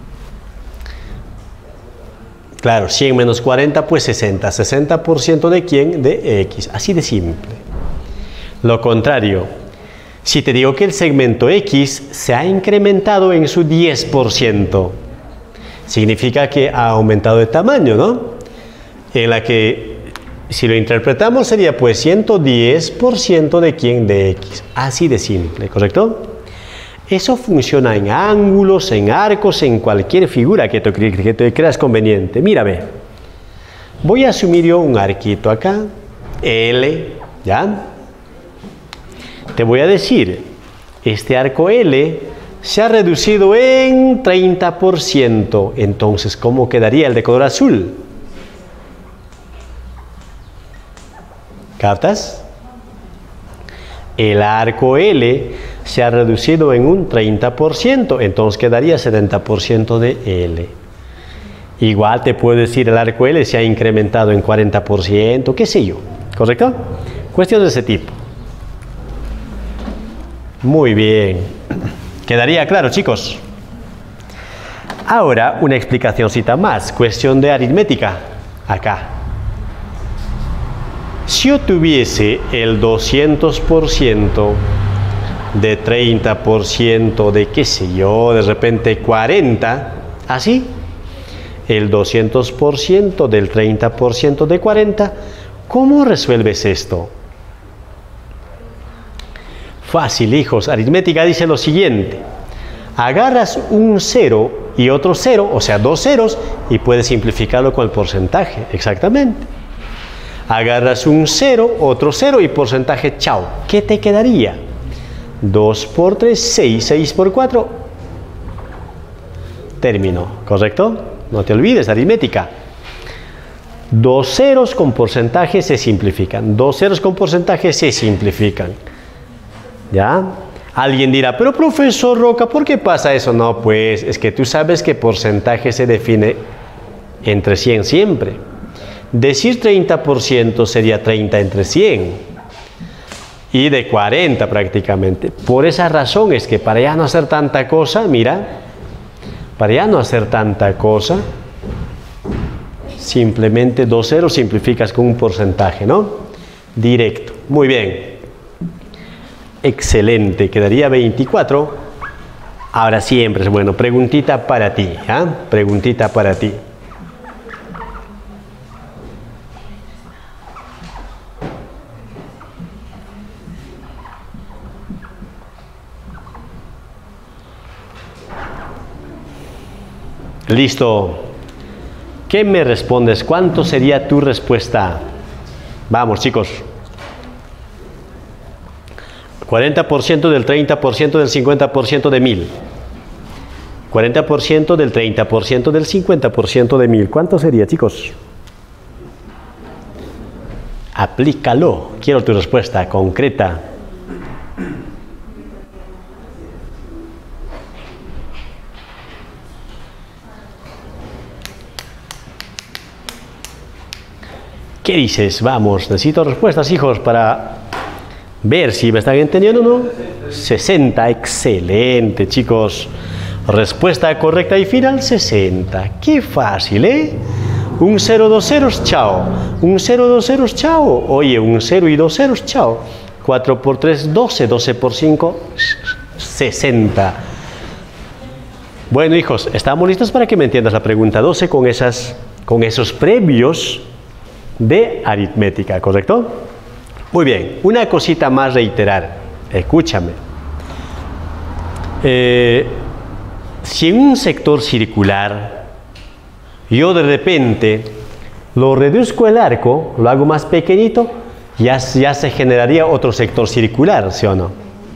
Claro, 100 menos 40, pues 60. ¿60% de quién? De X. Así de simple. Lo contrario, si te digo que el segmento X se ha incrementado en su 10%, significa que ha aumentado de tamaño, ¿no? En la que, si lo interpretamos, sería pues 110% de quién? De X. Así de simple, ¿correcto? Eso funciona en ángulos, en arcos, en cualquier figura que te creas conveniente. Mira, ve. Voy a asumir yo un arquito acá, L, ¿ya? Te voy a decir, este arco L se ha reducido en 30%. Entonces, ¿cómo quedaría el de color azul? ¿Captas? El arco L se ha reducido en un 30%, entonces quedaría 70% de L. Igual te puedo decir el arco L se ha incrementado en 40%, qué sé yo, ¿correcto? Cuestión de ese tipo. Muy bien. ¿Quedaría claro, chicos? Ahora una explicacióncita más, cuestión de aritmética, acá. Si yo tuviese el 200% de 30% de qué sé yo, de repente 40, así, el 200% del 30% de 40, ¿cómo resuelves esto? Fácil, hijos, aritmética dice lo siguiente. Agarras un 0 y otro 0, o sea, dos ceros, y puedes simplificarlo con el porcentaje, exactamente. Agarras un 0, otro 0 y porcentaje, chao. ¿Qué te quedaría? 2 por 3, 6, 6 por 4, término, ¿correcto? No te olvides, aritmética. Dos ceros con porcentaje se simplifican, dos ceros con porcentaje se simplifican. ¿Ya? Alguien dirá, pero profesor Roca, ¿por qué pasa eso? No, pues es que tú sabes que porcentaje se define entre 100 siempre. Decir 30% sería 30 entre 100 y de 40 prácticamente. Por esa razón es que para ya no hacer tanta cosa, mira, para ya no hacer tanta cosa, simplemente dos ceros simplificas con un porcentaje, ¿no? Directo. Muy bien. Excelente, quedaría 24. Ahora siempre es bueno, preguntita para ti, ¿ah? Preguntita para ti. Listo. ¿Qué me respondes? ¿Cuánto sería tu respuesta? Vamos, chicos. 40% del 30% del 50% de 1000. 40% del 30% del 50% de 1000. ¿Cuánto sería, chicos? Aplícalo. Quiero tu respuesta concreta. ¿Qué dices? Vamos, necesito respuestas, hijos, para ver si me están entendiendo o no. 60, excelente, chicos. Respuesta correcta y final, 60. Qué fácil, ¿eh? Un 0, dos ceros, chao. Un 0, dos ceros, chao. Oye, un 0 y dos ceros, chao. 4 por 3, 12. 12 por 5, 60. Bueno, hijos, estamos listos para que me entiendas la pregunta 12 con esos previos de aritmética, ¿correcto? Muy bien, una cosita más reiterar. Escúchame. Si en un sector circular yo de repente lo reduzco el arco, lo hago más pequeñito, ya se generaría otro sector circular, ¿sí o no?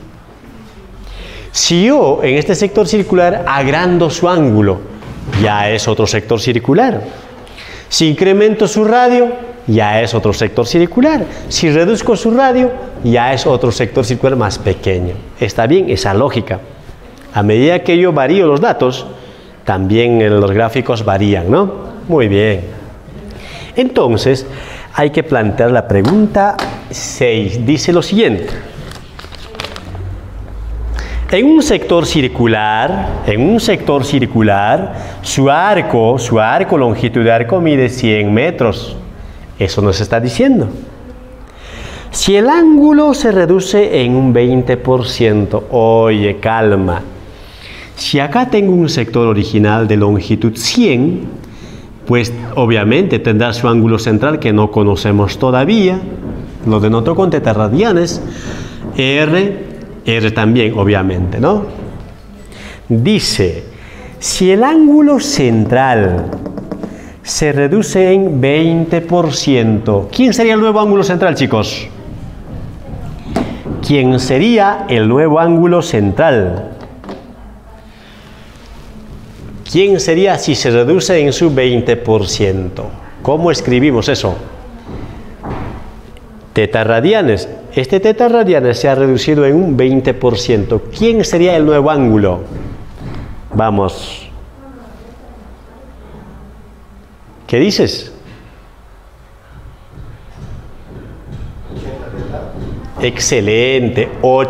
Si yo en este sector circular agrando su ángulo, ya es otro sector circular. Si incremento su radio, ya es otro sector circular. Si reduzco su radio, ya es otro sector circular más pequeño. Está bien esa lógica. A medida que yo varío los datos, también los gráficos varían, ¿no? Muy bien. Entonces, hay que plantear la pregunta 6. Dice lo siguiente. En un sector circular, su arco, longitud de arco mide 100 metros. Eso nos está diciendo. Si el ángulo se reduce en un 20%, oye, calma. Si acá tengo un sector original de longitud 100, pues obviamente tendrá su ángulo central que no conocemos todavía. Lo denoto con tetas radianes. R también, obviamente, ¿no? Dice, si el ángulo central se reduce en 20%, ¿quién sería el nuevo ángulo central, chicos? ¿Quién sería el nuevo ángulo central? ¿Quién sería si se reduce en su 20%? ¿Cómo escribimos eso? tetaradianes. Este tetaradianes se ha reducido en un 20%. ¿Quién sería el nuevo ángulo? Vamos. ¿Qué dices? Excelente.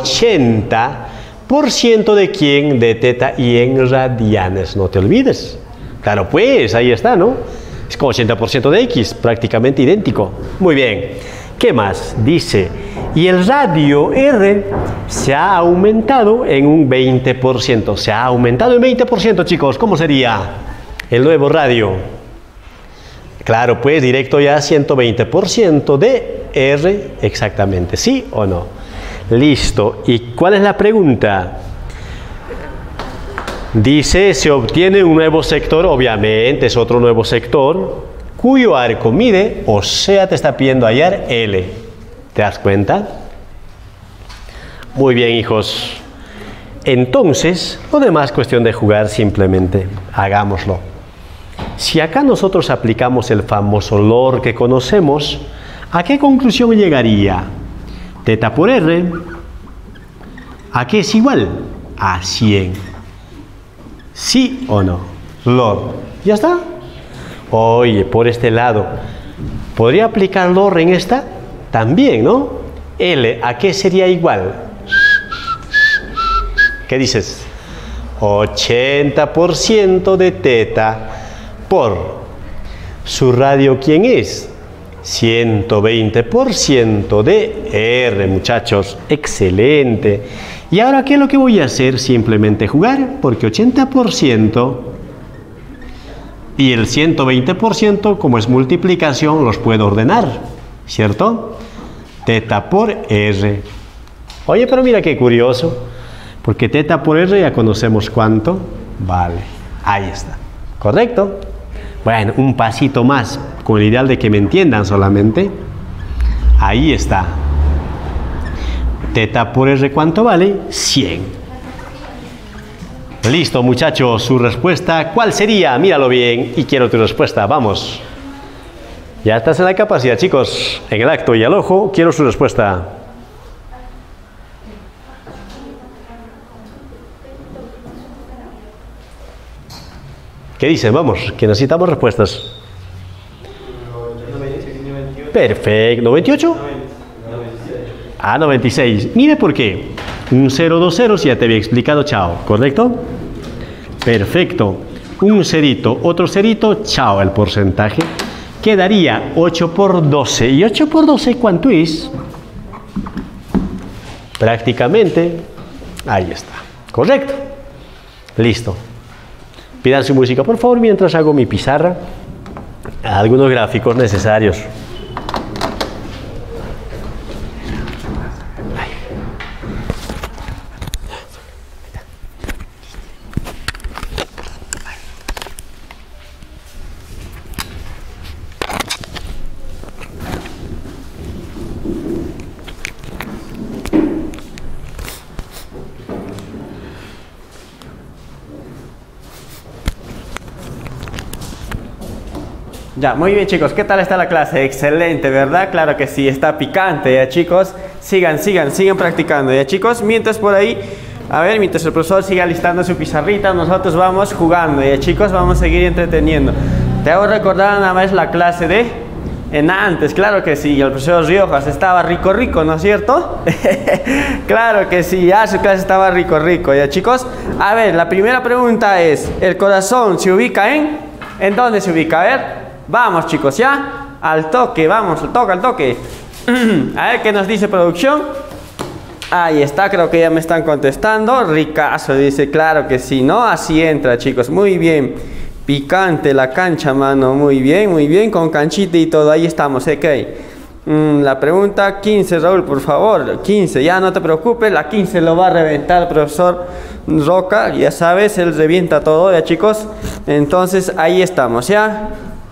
80% de quién? De teta y en radianes. No te olvides. Claro, pues, ahí está, ¿no? Es como 80% de X, prácticamente idéntico. Muy bien. ¿Qué más? Dice, y el radio R se ha aumentado en un 20%. Se ha aumentado en 20%, chicos. ¿Cómo sería el nuevo radio? Claro, pues directo ya 120% de R exactamente. ¿Sí o no? Listo. ¿Y cuál es la pregunta? Dice, se obtiene un nuevo sector, obviamente es otro nuevo sector, cuyo arco mide, o sea, te está pidiendo hallar L. ¿Te das cuenta? Muy bien, hijos. Entonces, lo demás es cuestión de jugar simplemente. Hagámoslo. Si acá nosotros aplicamos el famoso LOR que conocemos, ¿a qué conclusión llegaría? Teta por R, ¿a qué es igual? A 100. ¿Sí o no? LOR. ¿Ya está? Oye, por este lado, ¿podría aplicar LOR en esta? También, ¿no? L, ¿a qué sería igual? ¿Qué dices? 80% de teta por su radio, ¿quién es? 120% de R, muchachos. Excelente. Y ahora, ¿qué es lo que voy a hacer? Simplemente jugar, porque 80% y el 120%, como es multiplicación, los puedo ordenar, ¿cierto? Teta por R. Oye, pero mira qué curioso, porque teta por R ya conocemos cuánto. Vale, ahí está. ¿Correcto? Bueno, un pasito más, con el ideal de que me entiendan solamente. Ahí está. Teta por R, ¿cuánto vale? 100. Listo, muchachos, su respuesta, ¿cuál sería? Míralo bien y quiero tu respuesta, vamos. Ya estás en la capacidad, chicos, en el acto y al ojo, quiero su respuesta. ¿Qué dicen? Vamos, que necesitamos respuestas. Perfecto, ¿98? Ah, 96. Mire por qué. Un 0, 2 ceros, ya te había explicado, chao, ¿correcto? Perfecto. Un cerito, otro cerito, chao, el porcentaje. Quedaría 8 por 12. ¿Y 8 por 12 cuánto es? Prácticamente, ahí está. ¿Correcto? Listo. Pidan su música, por favor, mientras hago mi pizarra. Algunos gráficos necesarios. Ya, muy bien, chicos, ¿qué tal está la clase? Excelente, ¿verdad? Claro que sí, está picante, ya, chicos. Sigan practicando, ya, chicos. Mientras por ahí, a ver, mientras el profesor siga listando su pizarrita, nosotros vamos jugando, ya, chicos, vamos a seguir entreteniendo. Te hago recordar nada más la clase de antes, claro que sí, el profesor Riojas estaba rico, ¿no es cierto? Claro que sí, ya su clase estaba rico, ya, chicos. A ver, la primera pregunta es, ¿el corazón se ubica en? ¿En dónde se ubica? A ver. Vamos, chicos, ya, al toque, vamos, al toque. A ver qué nos dice producción. Ahí está, creo que ya me están contestando. Ricazo, dice, claro que sí, ¿no? Así entra, chicos, muy bien. Picante la cancha, mano, muy bien, con canchita y todo, ahí estamos, ok. La pregunta 15, Raúl, por favor, 15, ya no te preocupes, la 15 lo va a reventar el profesor Roca, ya sabes, él revienta todo, ya, chicos. Entonces, ahí estamos, ya.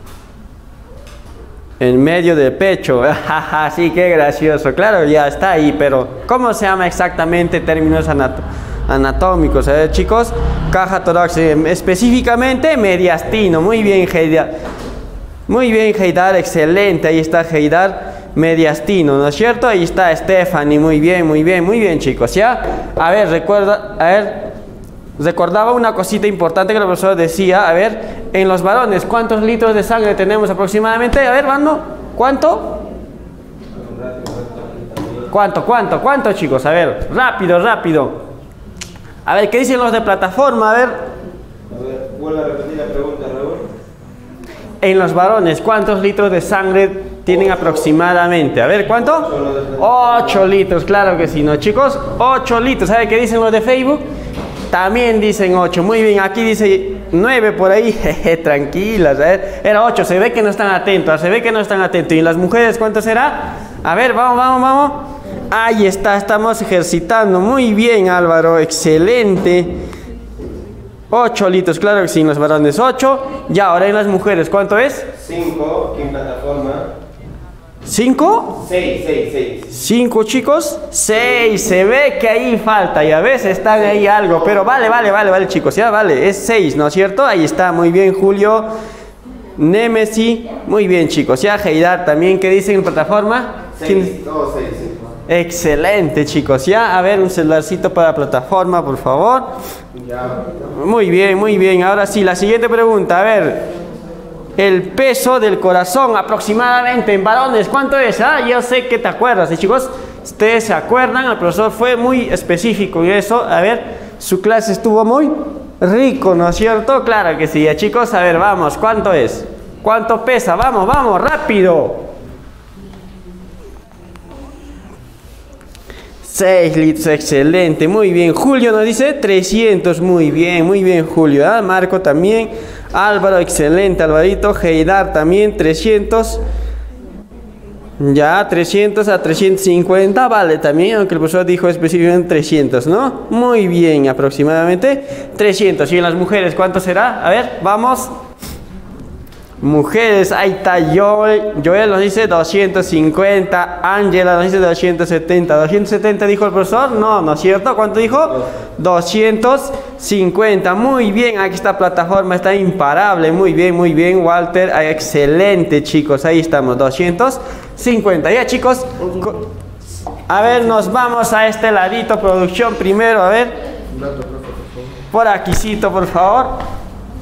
En medio del pecho, sí, qué gracioso, claro, ya está ahí, pero ¿cómo se llama exactamente términos anatómicos? Chicos, caja torácica, específicamente mediastino. Muy bien, Heidar, excelente, ahí está Heidar. mediastino, ¿no es cierto? Ahí está Stephanie, muy bien, muy bien, muy bien, chicos, ¿ya? A ver, recordaba una cosita importante que el profesor decía, a ver, en los varones, ¿cuántos litros de sangre tenemos aproximadamente? A ver, Bando, ¿cuánto? ¿Cuánto, chicos? A ver, rápido. A ver, ¿qué dicen los de plataforma? A ver, vuelve a repetir la pregunta, Raúl. en los varones, ¿cuántos litros de sangre tienen aproximadamente? A ver, ¿cuánto? 8 litros, claro que sí, ¿no, chicos? 8 litros. ¿Sabe qué dicen los de Facebook? También dicen 8. Muy bien, aquí dice 9 por ahí. Jeje, tranquilas, a ver. Era 8, se ve que no están atentos, ¿Y las mujeres cuánto será? A ver, vamos. Ahí está, estamos ejercitando. Muy bien, Álvaro, excelente. 8 litros, claro que sí, en los varones 8. Ya, ahora en las mujeres, ¿cuánto es? 5, aquí en plataforma. ¿5? 6. 5, chicos. 6, se ve que ahí falta, ya ves, están ahí algo, pero vale, chicos, ya vale, es 6, ¿no es cierto? Ahí está, muy bien, Julio. Nemesi, muy bien, chicos, ya, Heidar también, ¿qué dicen en plataforma? 6, todos 6. Excelente, chicos, ya, a ver, un celularcito para plataforma, por favor. Ya. Muy bien, ahora sí, la siguiente pregunta, a ver. El peso del corazón aproximadamente en varones, ¿cuánto es? Yo sé que te acuerdas, chicos. Ustedes se acuerdan, el profesor fue muy específico en eso. A ver, su clase estuvo muy rico, ¿no es cierto? Claro que sí, chicos. A ver, vamos, ¿cuánto es? ¿Cuánto pesa? Vamos, rápido. 6 litros, excelente, muy bien. Julio nos dice 300, muy bien, Julio. Marco también. Álvaro, excelente, Alvarito. Heidar también, 300. Ya, 300 a 350, vale también, aunque el profesor dijo específicamente 300, ¿no? Muy bien, aproximadamente 300. ¿Y en las mujeres cuánto será? A ver, vamos. Mujeres, ahí está Joel nos dice 250, Ángela nos dice 270. 270 dijo el profesor, no es cierto, ¿cuánto dijo? 250, muy bien, aquí esta plataforma está imparable, muy bien, Walter, excelente, chicos, ahí estamos, 250, ya, chicos, a ver, nos vamos a este ladito, producción primero, a ver, por aquícito, por favor.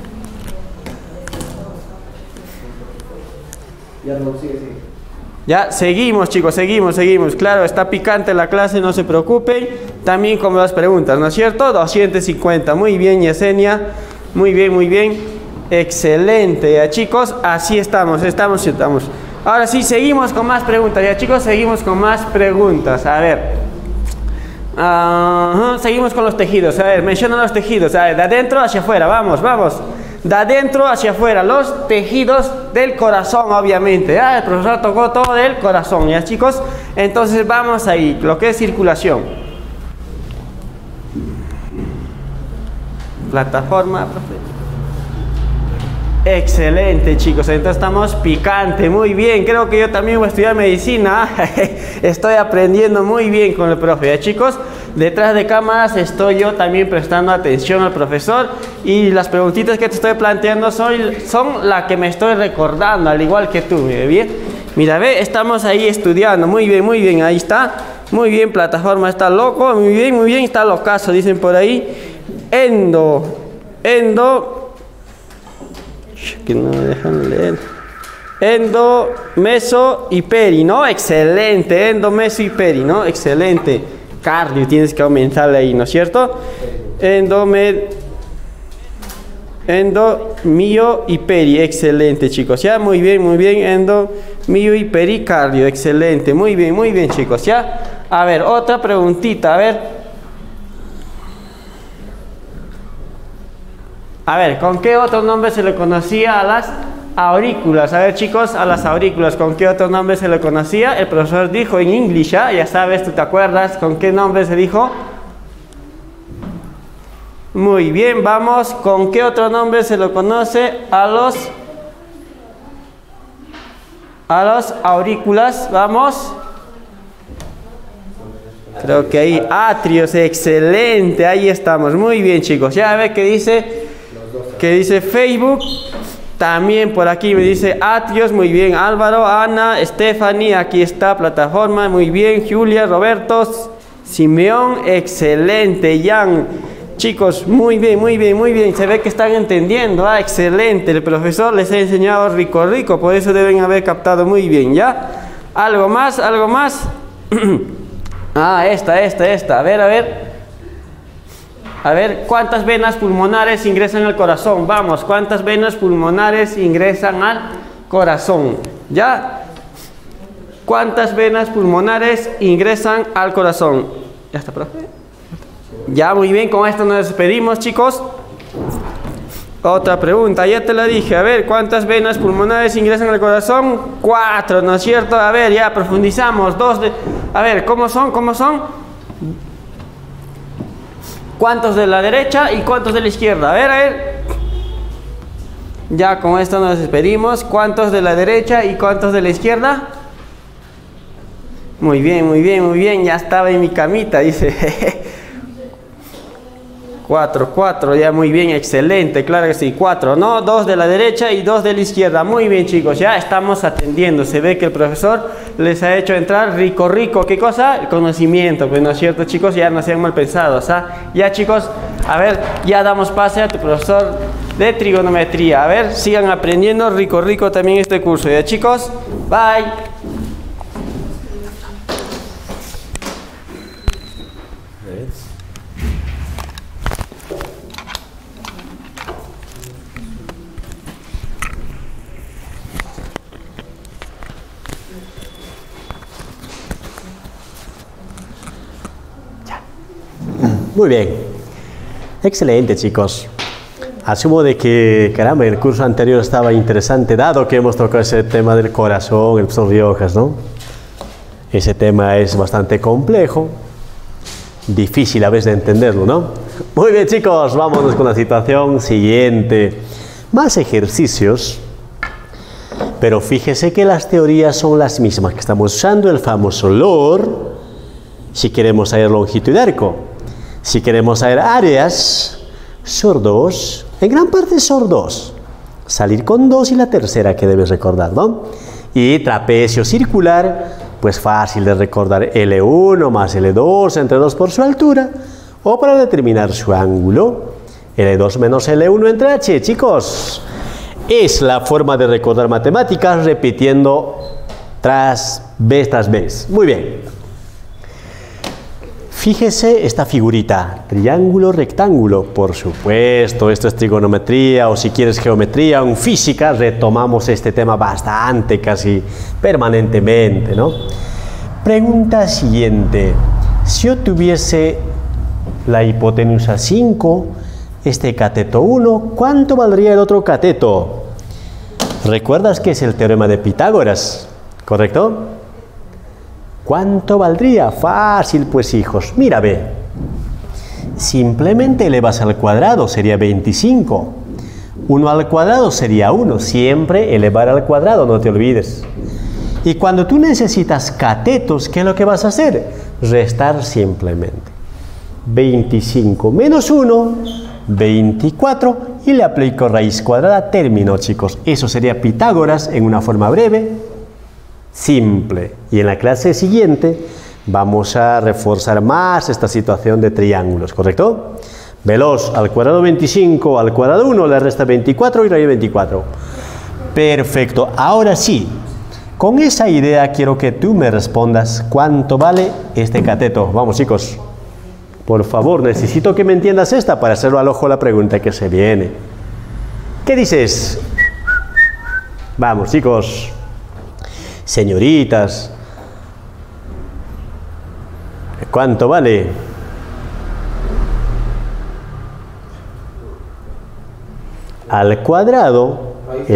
Ya no, sigue. Ya, seguimos, chicos, seguimos. Claro, está picante la clase, no se preocupen. También como las preguntas, ¿no es cierto? 250, muy bien, Yesenia. Muy bien. Excelente, ya, chicos, así estamos. Ahora sí, seguimos con más preguntas, ya, chicos, seguimos con más preguntas. A ver. Seguimos con los tejidos. A ver, menciona los tejidos. A ver, de adentro hacia afuera, vamos. De adentro hacia afuera, los tejidos del corazón, obviamente. El profesor tocó todo del corazón, ¿ya, chicos? Entonces vamos ahí, lo que es circulación. Plataforma, profe. Excelente, chicos, entonces estamos picante, muy bien. Creo que yo también voy a estudiar medicina. Estoy aprendiendo muy bien con el profe, ¿ya, chicos? Detrás de cámaras estoy yo también prestando atención al profesor, y las preguntitas que te estoy planteando son las que me estoy recordando, al igual que tú, ¿bien? Mira, ve, estamos ahí estudiando, muy bien, ahí está, muy bien, plataforma está loco, muy bien, está locazo, dicen por ahí. Endo, que no me dejan leer. Endo, meso y peri, ¿no? Excelente, endo, meso y peri, ¿no? Excelente. Cardio, tienes que aumentarle ahí, ¿no es cierto? Endo, mio y peri, excelente, chicos, ya, muy bien, endo, mio y peri, cardio, excelente, muy bien, chicos, ya. A ver, otra preguntita, a ver, ¿con qué otro nombre se le conocía a las aurículas? A ver, chicos, a las aurículas, ¿con qué otro nombre se le conocía? El profesor dijo en inglés, ya sabes, ¿tú te acuerdas con qué nombre se dijo? Muy bien, vamos, ¿con qué otro nombre se le conoce a los aurículas? Vamos. Creo que ahí, atrios, excelente, ahí estamos, muy bien, chicos. Ya ve que dice Facebook. También por aquí me dice Atios, muy bien. Álvaro, Ana, Stephanie, aquí está plataforma, muy bien. Julia, Roberto, Simeón, excelente. Jan, chicos, muy bien, muy bien, muy bien. Se ve que están entendiendo, excelente. El profesor les ha enseñado rico, rico, por eso deben haber captado muy bien, ¿ya? ¿Algo más? ¿Algo más? Esta. A ver. A ver, ¿cuántas venas pulmonares ingresan al corazón? Vamos, ¿cuántas venas pulmonares ingresan al corazón? ¿Ya? ¿Cuántas venas pulmonares ingresan al corazón? ¿Ya está, profe? Ya, muy bien, con esto nos despedimos, chicos. Otra pregunta, ya te la dije. A ver, ¿cuántas venas pulmonares ingresan al corazón? 4, ¿no es cierto? A ver, ya profundizamos. A ver, ¿cómo son? ¿Cuántos de la derecha y cuántos de la izquierda? A ver. Ya con esto nos despedimos. ¿Cuántos de la derecha y cuántos de la izquierda? Muy bien. Ya estaba en mi camita, dice. 4, ya muy bien, excelente, claro que sí, 4, ¿no? 2 de la derecha y 2 de la izquierda. Muy bien, chicos, ya estamos atendiendo. Se ve que el profesor les ha hecho entrar rico, ¿qué cosa? El conocimiento, pues, ¿no es cierto, chicos? Ya no sean mal pensados, Ya, chicos, a ver, ya damos pase a tu profesor de trigonometría. A ver, sigan aprendiendo rico también este curso, ¿ya, chicos? Bye. Muy bien, excelente, chicos. Asumo de que, caramba, el curso anterior estaba interesante, dado que hemos tocado ese tema del corazón, el profesor Riojas, ¿no? Ese tema es bastante complejo, difícil a veces de entenderlo, ¿no? Muy bien, chicos, vámonos con la situación siguiente. Más ejercicios, pero fíjese que las teorías son las mismas, que estamos usando el famoso LOR, si queremos saber longitud de arco. Si queremos saber áreas, SOR2, en gran parte SOR2. Salir con 2 y la tercera que debes recordar, ¿no? Y trapecio circular, pues fácil de recordar, L1 más L2 entre 2 por su altura, o para determinar su ángulo, L2 menos L1 entre H, chicos. Es la forma de recordar matemáticas repitiendo tras vez. Muy bien. Fíjese esta figurita, triángulo, rectángulo, por supuesto, esto es trigonometría o si quieres geometría o en física, retomamos este tema bastante, casi permanentemente, ¿no? Pregunta siguiente, si yo tuviese la hipotenusa 5, este cateto 1, ¿cuánto valdría el otro cateto? ¿Recuerdas que es el teorema de Pitágoras? ¿Correcto? ¿Cuánto valdría? Fácil, pues, hijos. Mira, ve. Simplemente elevas al cuadrado, sería 25. 1 al cuadrado sería 1. Siempre elevar al cuadrado, no te olvides. Y cuando tú necesitas catetos, ¿qué es lo que vas a hacer? Restar simplemente. 25 menos 1, 24. Y le aplico raíz cuadrada, término, chicos. Eso sería Pitágoras en una forma breve. Simple. Y en la clase siguiente vamos a reforzar más esta situación de triángulos, ¿correcto? Veloz, al cuadrado 25, al cuadrado 1 le resta 24 y raíz 24. Perfecto. Ahora sí, con esa idea quiero que tú me respondas cuánto vale este cateto. Vamos, chicos. Por favor, necesito que me entiendas esta para hacerlo al ojo la pregunta que se viene. ¿Qué dices? Vamos, chicos. Señoritas, ¿cuánto vale? Al cuadrado,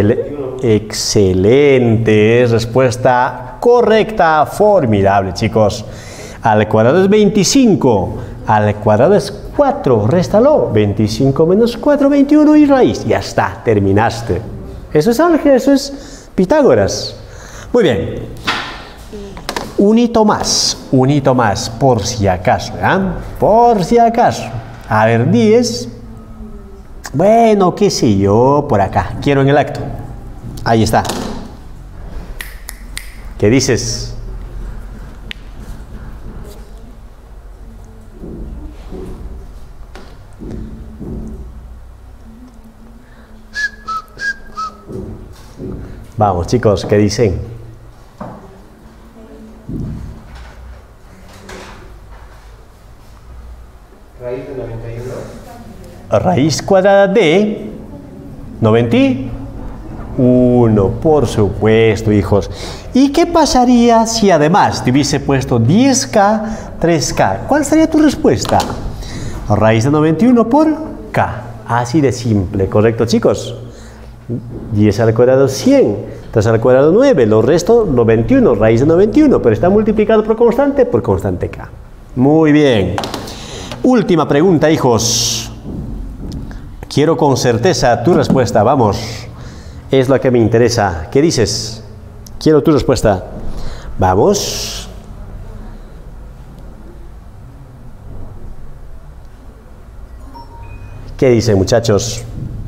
excelente, es respuesta correcta, formidable, chicos. Al cuadrado es 25, al cuadrado es 4, réstalo, 25 menos 4, 21 y raíz, ya está, terminaste. Eso es álgebra, eso es Pitágoras. Muy bien, un hito más, por si acaso, ¿eh? Por si acaso. A ver, 10, Bueno, qué sé yo, por acá. Quiero en el acto. Ahí está. ¿Qué dices? Vamos, chicos, ¿qué dicen? Raíz de 91. Raíz cuadrada de 91, por supuesto, hijos. ¿Y qué pasaría si además te hubiese puesto 10K, 3K? ¿Cuál sería tu respuesta? Raíz de 91 por K. Así de simple, ¿correcto, chicos? 10 al cuadrado 100, 3 al cuadrado 9, lo resto 91, raíz de 91, pero está multiplicado por constante K. Muy bien. Última pregunta, hijos. Quiero con certeza tu respuesta, vamos. Es lo que me interesa. ¿Qué dices? Quiero tu respuesta. Vamos. ¿Qué dicen, muchachos?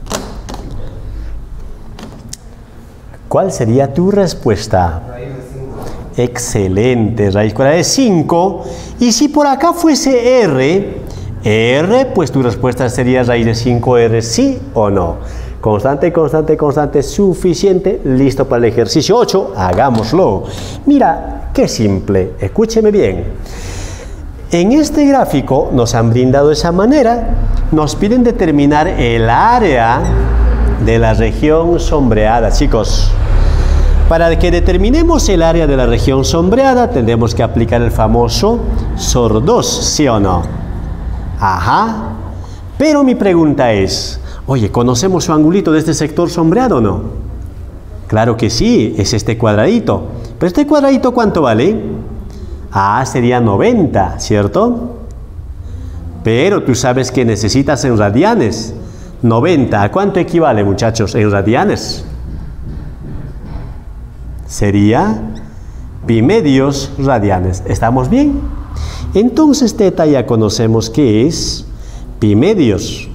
¿Cuál sería tu respuesta? Raíz de 5. Excelente, raíz cuadrada de 5. Y si por acá fuese R, pues tu respuesta sería raíz de 5R, ¿sí o no? Constante, constante, constante, suficiente, listo para el ejercicio 8, hagámoslo. Mira, qué simple, escúcheme bien. En este gráfico nos han brindado esa manera, nos piden determinar el área de la región sombreada, chicos. Para que determinemos el área de la región sombreada, tendremos que aplicar el famoso SOR 2, ¿sí o no? Ajá. Pero mi pregunta es, oye, ¿conocemos su angulito de este sector sombreado o no? Claro que sí, es este cuadradito. Pero este cuadradito, ¿cuánto vale? Ah, sería 90, ¿cierto? Pero tú sabes que necesitas en radianes. 90, ¿a cuánto equivale, muchachos, en radianes? Sería pi medios radianes. ¿Estamos bien? Entonces teta ya conocemos que es pi medios.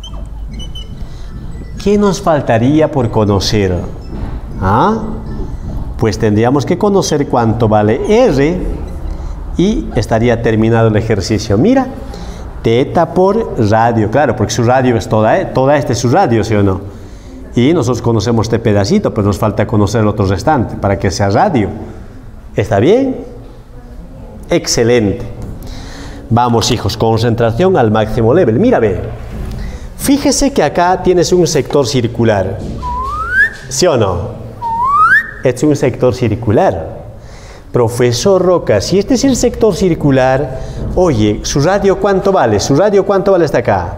¿Qué nos faltaría por conocer? ¿Ah? Pues tendríamos que conocer cuánto vale R y estaría terminado el ejercicio. Mira, teta por radio, claro, porque su radio es toda esta es su radio, ¿sí o no? Y nosotros conocemos este pedacito, pero nos falta conocer el otro restante para que sea radio. ¿Está bien? Excelente. Vamos, hijos, concentración al máximo level. Mira, ve. Fíjese que acá tienes un sector circular. ¿Sí o no? Es un sector circular. Profesor Roca, si este es el sector circular, oye, ¿su radio cuánto vale? ¿Su radio cuánto vale hasta acá?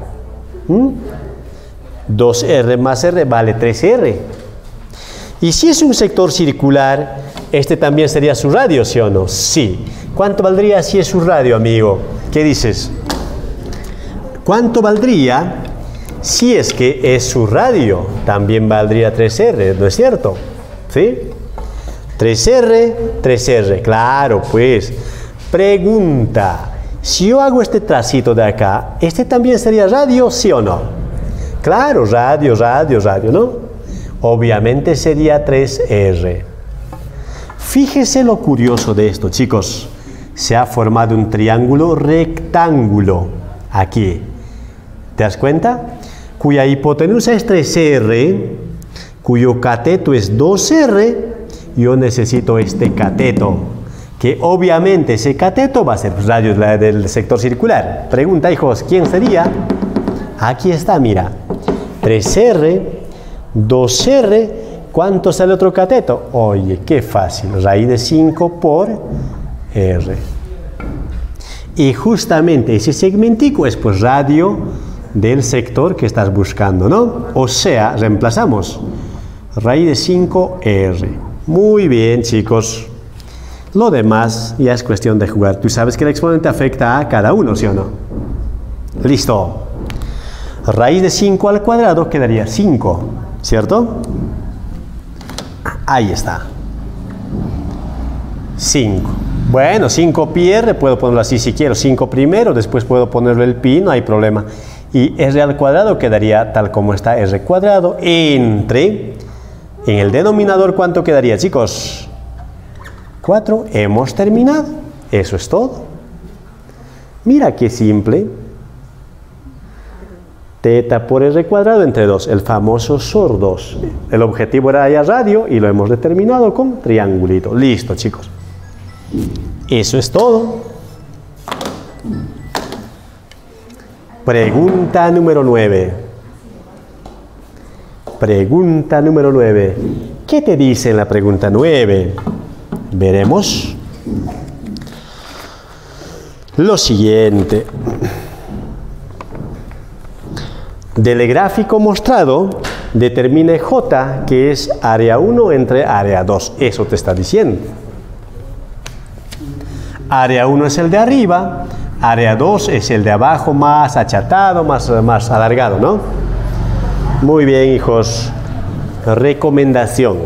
2R más R vale 3R. Y si es un sector circular, este también sería su radio, ¿sí o no? Sí. ¿Cuánto valdría si es su radio, amigo? ¿Qué dices? ¿Cuánto valdría si es que es su radio? También valdría 3R, ¿no es cierto? ¿Sí? 3R, 3R. Claro, pues. Pregunta. Si yo hago este tracito de acá, ¿este también sería radio, sí o no? Claro, radio, radio, radio, ¿no? Obviamente sería 3R. Fíjese lo curioso de esto, chicos. Se ha formado un triángulo rectángulo aquí. ¿Te das cuenta? Cuya hipotenusa es 3R, cuyo cateto es 2R, yo necesito este cateto, que obviamente ese cateto va a ser radio del sector circular. Pregunta, hijos, ¿quién sería? Aquí está, mira. 3R, 2R, ¿cuánto sale otro cateto? Oye, qué fácil, raíz de 5 por R. Y justamente ese segmentico es pues radio del sector que estás buscando, ¿no? O sea, reemplazamos raíz de 5R. Muy bien, chicos. Lo demás ya es cuestión de jugar. Tú sabes que el exponente afecta a cada uno, ¿sí o no? Listo. Raíz de 5 al cuadrado quedaría 5, ¿cierto? Ahí está. 5. Bueno, 5 pi r, puedo ponerlo así si quiero. 5 primero, después puedo ponerlo el pi, no hay problema. y r al cuadrado quedaría tal como está r cuadrado entre, en el denominador, ¿cuánto quedaría, chicos? 4. Hemos terminado. Eso es todo. Mira qué simple. Teta por r cuadrado entre 2, el famoso SOR 2. El objetivo era ya radio y lo hemos determinado con triangulito. Listo, chicos. Eso es todo. Pregunta número 9. Pregunta número 9. ¿Qué te dice en la pregunta 9? Veremos lo siguiente. Del gráfico mostrado, determine J, que es área 1 entre área 2. Eso te está diciendo. Área 1 es el de arriba, área 2 es el de abajo, más achatado, más alargado, ¿no? Muy bien, hijos. Recomendación.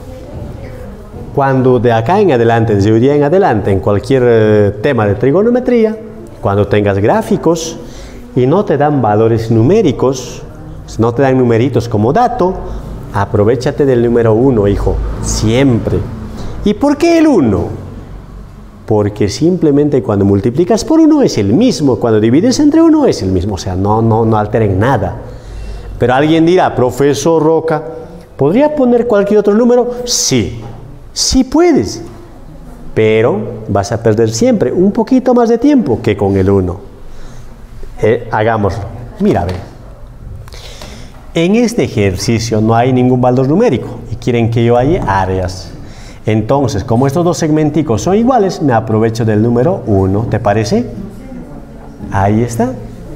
Cuando de acá en adelante, desde hoy día en adelante, en cualquier tema de trigonometría, cuando tengas gráficos y no te dan valores numéricos, no te dan numeritos como dato, aprovéchate del número 1, hijo, siempre. ¿Y por qué el 1? Porque simplemente cuando multiplicas por 1 es el mismo, cuando divides entre 1 es el mismo, o sea, no alteren nada. Pero alguien dirá, profesor Roca, ¿podría poner cualquier otro número? Sí, sí puedes, pero vas a perder siempre un poquito más de tiempo que con el 1. Hagámoslo. Mira, ve. En este ejercicio no hay ningún valor numérico y quieren que yo haya áreas. Entonces, como estos dos segmenticos son iguales, me aprovecho del número 1. ¿Te parece? Ahí está.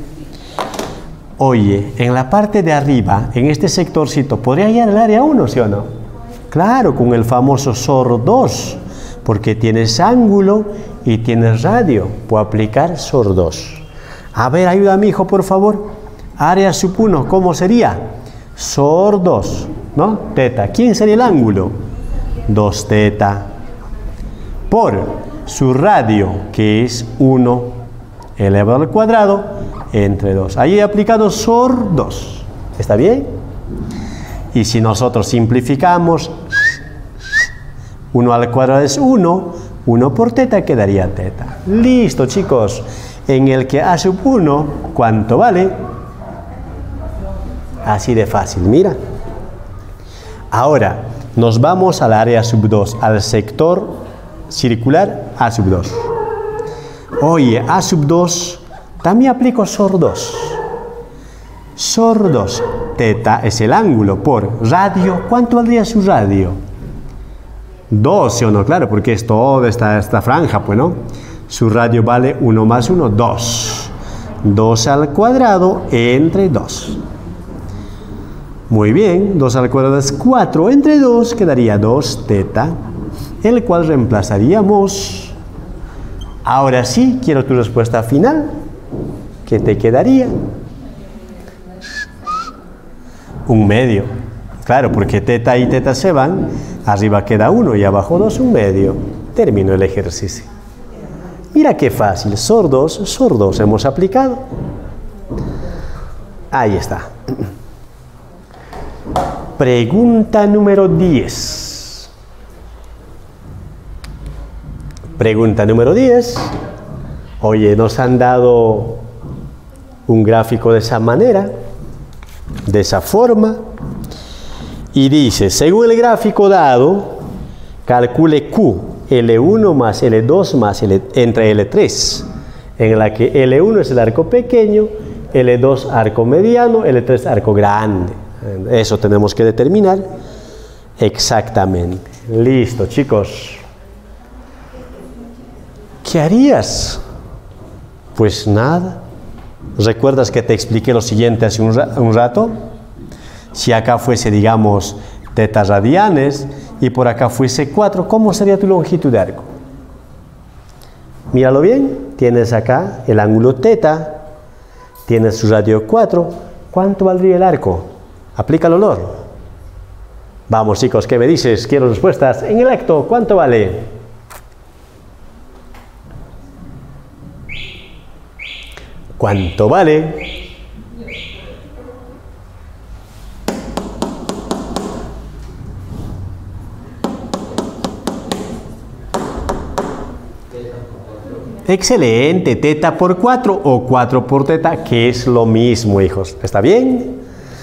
Oye, en la parte de arriba, en este sectorcito, ¿podría hallar el área 1, sí o no? Claro, con el famoso SOR 2, porque tienes ángulo y tienes radio. Puedo aplicar SOR 2. A ver, ayúdame, hijo, por favor. Área sub 1, ¿cómo sería? SOR 2, ¿no? Teta. ¿Quién sería el ángulo? 2 teta. Por su radio, que es 1 elevado al cuadrado, entre 2. Ahí he aplicado SOR 2. ¿Está bien? Y si nosotros simplificamos, 1 al cuadrado es 1, 1 por teta quedaría teta. Listo, chicos. En el que A sub 1, ¿cuánto vale? Así de fácil, mira. Ahora, nos vamos al área sub 2, al sector circular A sub 2. Oye, A sub 2, también aplico SOR 2. SOR 2, teta es el ángulo por radio. ¿Cuánto valdría su radio? 12 o no, claro, porque es toda esta franja, pues, ¿no? Su radio vale 1 más 1, 2. 2 al cuadrado entre 2. Muy bien, 2 al cuadrado es 4. Entre 2 quedaría 2 teta, el cual reemplazaríamos. Ahora sí, quiero tu respuesta final. ¿Qué te quedaría? 1 medio. Claro, porque teta y teta se van. Arriba queda 1 y abajo 2, 1 medio. Termino el ejercicio. Mira qué fácil, SOR 2 hemos aplicado. Ahí está. Pregunta número 10. Pregunta número 10. Oye, nos han dado un gráfico de esa manera, de esa forma, y dice, según el gráfico dado, calcule Q. L1 más L2 más entre L3, en la que L1 es el arco pequeño, L2 arco mediano, L3 arco grande. Eso tenemos que determinar exactamente. Listo, chicos. ¿Qué harías? Pues nada. ¿Recuerdas que te expliqué lo siguiente hace un rato? Si acá fuese, digamos, teta radianes, y por acá fuese 4, ¿cómo sería tu longitud de arco? Míralo bien, tienes acá el ángulo teta, tienes su radio 4, ¿cuánto valdría el arco? Aplica el olor. Vamos, chicos, ¿qué me dices? Quiero respuestas en el acto, ¿cuánto vale? ¿Cuánto vale? Excelente, teta por 4 o 4 por teta, que es lo mismo, hijos. ¿Está bien?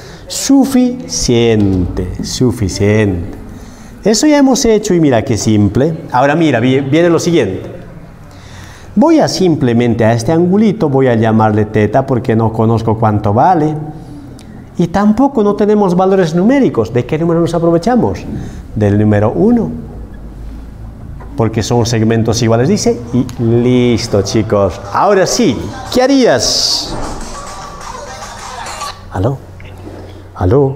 Suficiente, suficiente. Eso ya hemos hecho y mira qué simple. Ahora mira, viene lo siguiente. Voy a simplemente a este angulito, voy a llamarle teta porque no conozco cuánto vale. Y tampoco no tenemos valores numéricos. ¿De qué número nos aprovechamos? Del número 1. Porque son segmentos iguales, dice. Y listo, chicos. Ahora sí, ¿qué harías? ¿Aló? ¿Aló?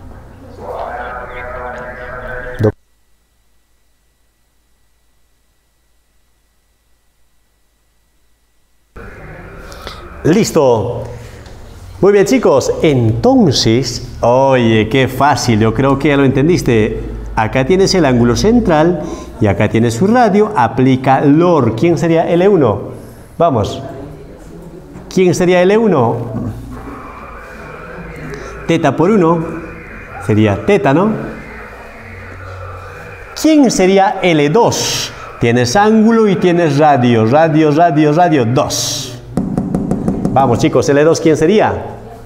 Listo. Muy bien, chicos. Entonces, oye, qué fácil. Yo creo que ya lo entendiste. Acá tienes el ángulo central y acá tienes su radio. Aplica LOR. ¿Quién sería L1? Vamos. ¿Quién sería L1? Teta por 1 sería teta, ¿no? ¿Quién sería L2? Tienes ángulo y tienes radio. Radio, radio, radio, 2. Vamos, chicos, L2, ¿quién sería?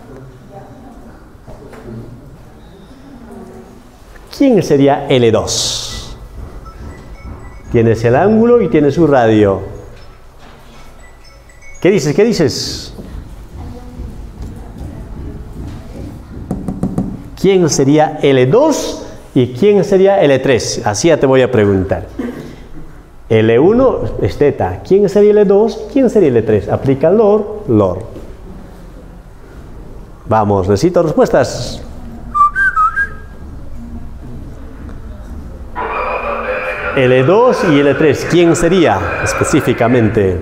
¿Quién sería L2? Tienes el ángulo y tienes su radio. ¿Qué dices? ¿Qué dices? ¿Quién sería L2 y quién sería L3? Así ya te voy a preguntar. L1 es teta. ¿Quién sería L2? ¿Quién sería L3? Aplica LOR, LOR. Vamos, necesito respuestas. L2 y L3, ¿quién sería específicamente?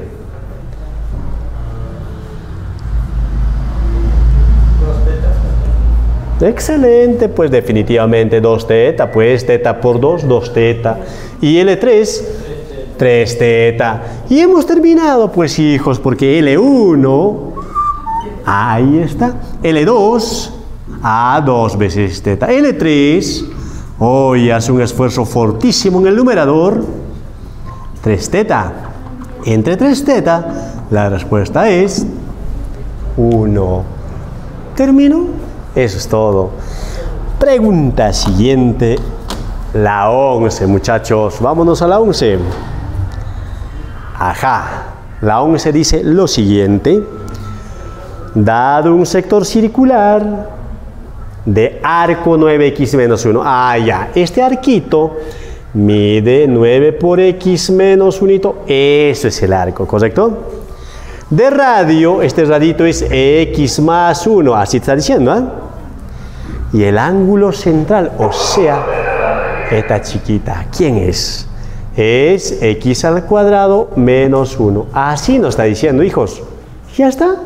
Excelente, pues definitivamente 2 teta, pues teta por 2, 2 teta. Y L3, 3 teta. Y hemos terminado, pues hijos, porque L1, ahí está. L2, 2 veces teta. L3, hoy hace un esfuerzo fortísimo en el numerador. 3 teta. Entre 3 teta, la respuesta es 1. ¿Termino? Eso es todo. Pregunta siguiente. La 11, muchachos. Vámonos a la 11. Ajá. La 11 dice lo siguiente. Dado un sector circular de arco 9x menos 1. Ah, ya. Este arquito mide 9 por x menos 1. Eso es el arco, ¿correcto? De radio, este radito es x más 1. Así te está diciendo, ¿eh? Y el ángulo central, o sea, esta chiquita, ¿quién es? Es x al cuadrado menos 1. Así nos está diciendo, hijos. Ya está.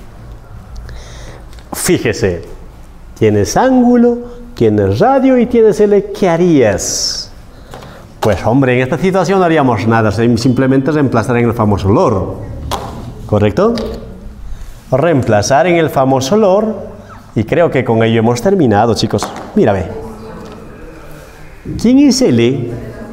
Fíjese. Tienes ángulo, tienes radio y tienes L. ¿Qué harías? Pues hombre, en esta situación no haríamos nada. Simplemente reemplazar en el famoso LOR. ¿Correcto? Reemplazar en el famoso LOR. Y creo que con ello hemos terminado, chicos. Mira, ve. ¿Quién es L?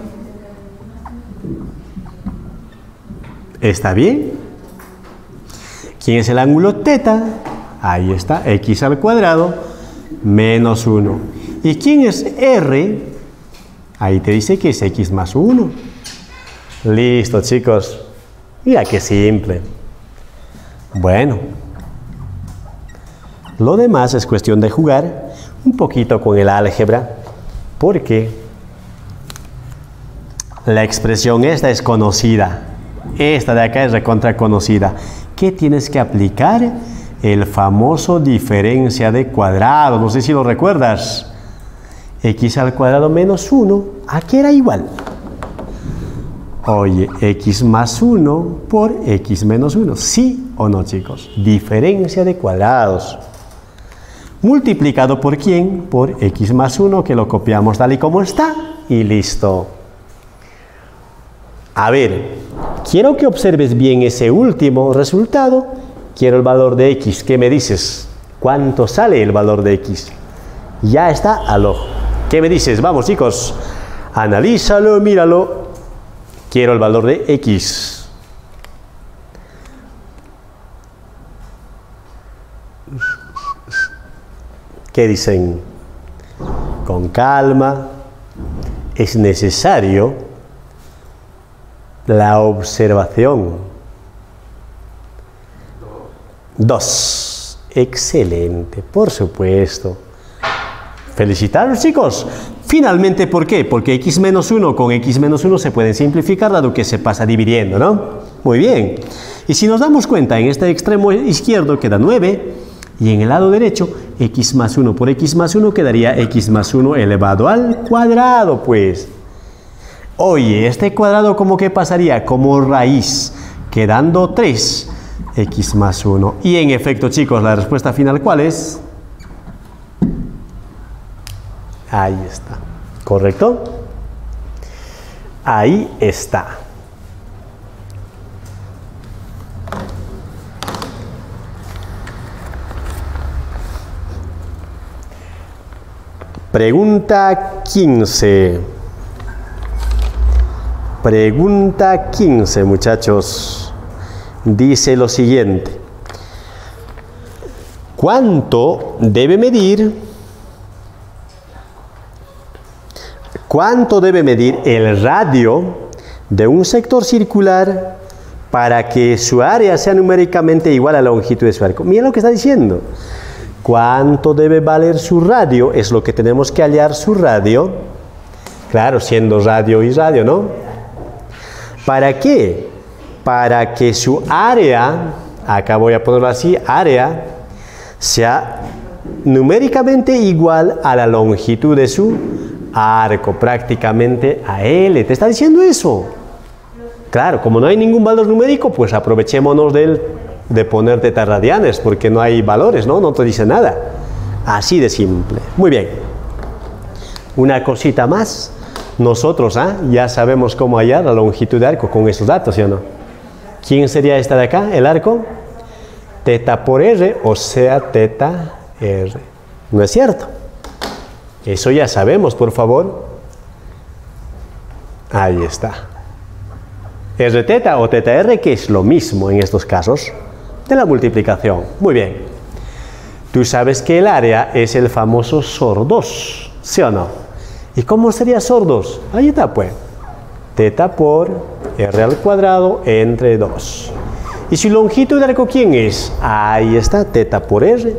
¿Está bien? ¿Quién es el ángulo teta? Ahí está, x al cuadrado menos 1. ¿Y quién es R? Ahí te dice que es x más 1. Listo, chicos. Mira qué simple. Bueno. Lo demás es cuestión de jugar un poquito con el álgebra, porque la expresión esta es conocida. Esta de acá es recontra conocida. ¿Qué tienes que aplicar? El famoso diferencia de cuadrado. No sé si lo recuerdas. X al cuadrado menos 1. ¿A qué era igual? Oye, x más 1 por x menos 1. ¿Sí o no, chicos? Diferencia de cuadrados. Multiplicado por quién? Por x más 1, que lo copiamos tal y como está. Y listo. A ver, quiero que observes bien ese último resultado. Quiero el valor de x. ¿Qué me dices? ¿Cuánto sale el valor de x? Ya está al ojo. ¿Qué me dices? Vamos, chicos. Analízalo, míralo. Quiero el valor de x. ¿Qué dicen? Con calma. Es necesario la observación. 2. Excelente, por supuesto. Felicitaros, chicos. Finalmente, ¿por qué? Porque x menos 1 con x menos 1 se pueden simplificar dado que se pasa dividiendo, ¿no? Muy bien. Y si nos damos cuenta, en este extremo izquierdo queda 9 y en el lado derecho x más 1 por x más 1 quedaría x más 1 elevado al cuadrado, pues. Oye, este cuadrado ¿cómo que pasaría? Como raíz, quedando 3 x más 1. Y en efecto, chicos, la respuesta final, ¿cuál es? Ahí está. ¿Correcto? Ahí está. Pregunta 15. Pregunta 15, muchachos. Dice lo siguiente. ¿Cuánto debe medir el radio de un sector circular para que su área sea numéricamente igual a la longitud de su arco? Mira lo que está diciendo. ¿Cuánto debe valer su radio? Es lo que tenemos que hallar su radio. Claro, siendo radio y radio, ¿no? ¿Para qué? Para que su área, acá voy a ponerlo así, área, sea numéricamente igual a la longitud de su arco, prácticamente a L. ¿Te está diciendo eso? Claro, como no hay ningún valor numérico, pues aprovechémonos de poner tetas radianes, porque no hay valores, ¿no? No te dice nada. Así de simple. Muy bien. Una cosita más. Nosotros ya sabemos cómo hallar la longitud de arco con esos datos, ¿sí o no? ¿Quién sería esta de acá? ¿El arco? Teta por R, o sea, teta R. ¿No es cierto? Eso ya sabemos, por favor. Ahí está. R teta o teta R, que es lo mismo en estos casos de la multiplicación. Muy bien. Tú sabes que el área es el famoso SOR 2, ¿sí o no? ¿Y cómo sería SOR 2? Ahí está, pues. Teta por R al cuadrado entre 2. ¿Y su longitud de arco quién es? Ahí está, teta por R.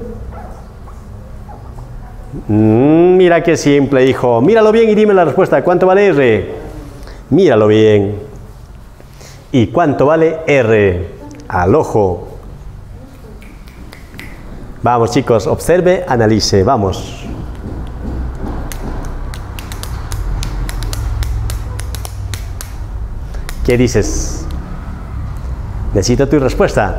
Mira qué simple, hijo. Míralo bien y dime la respuesta. ¿Cuánto vale R? Míralo bien. ¿Y cuánto vale R? Al ojo. Vamos, chicos, observe, analice. Vamos. ¿Qué dices? Necesito tu respuesta.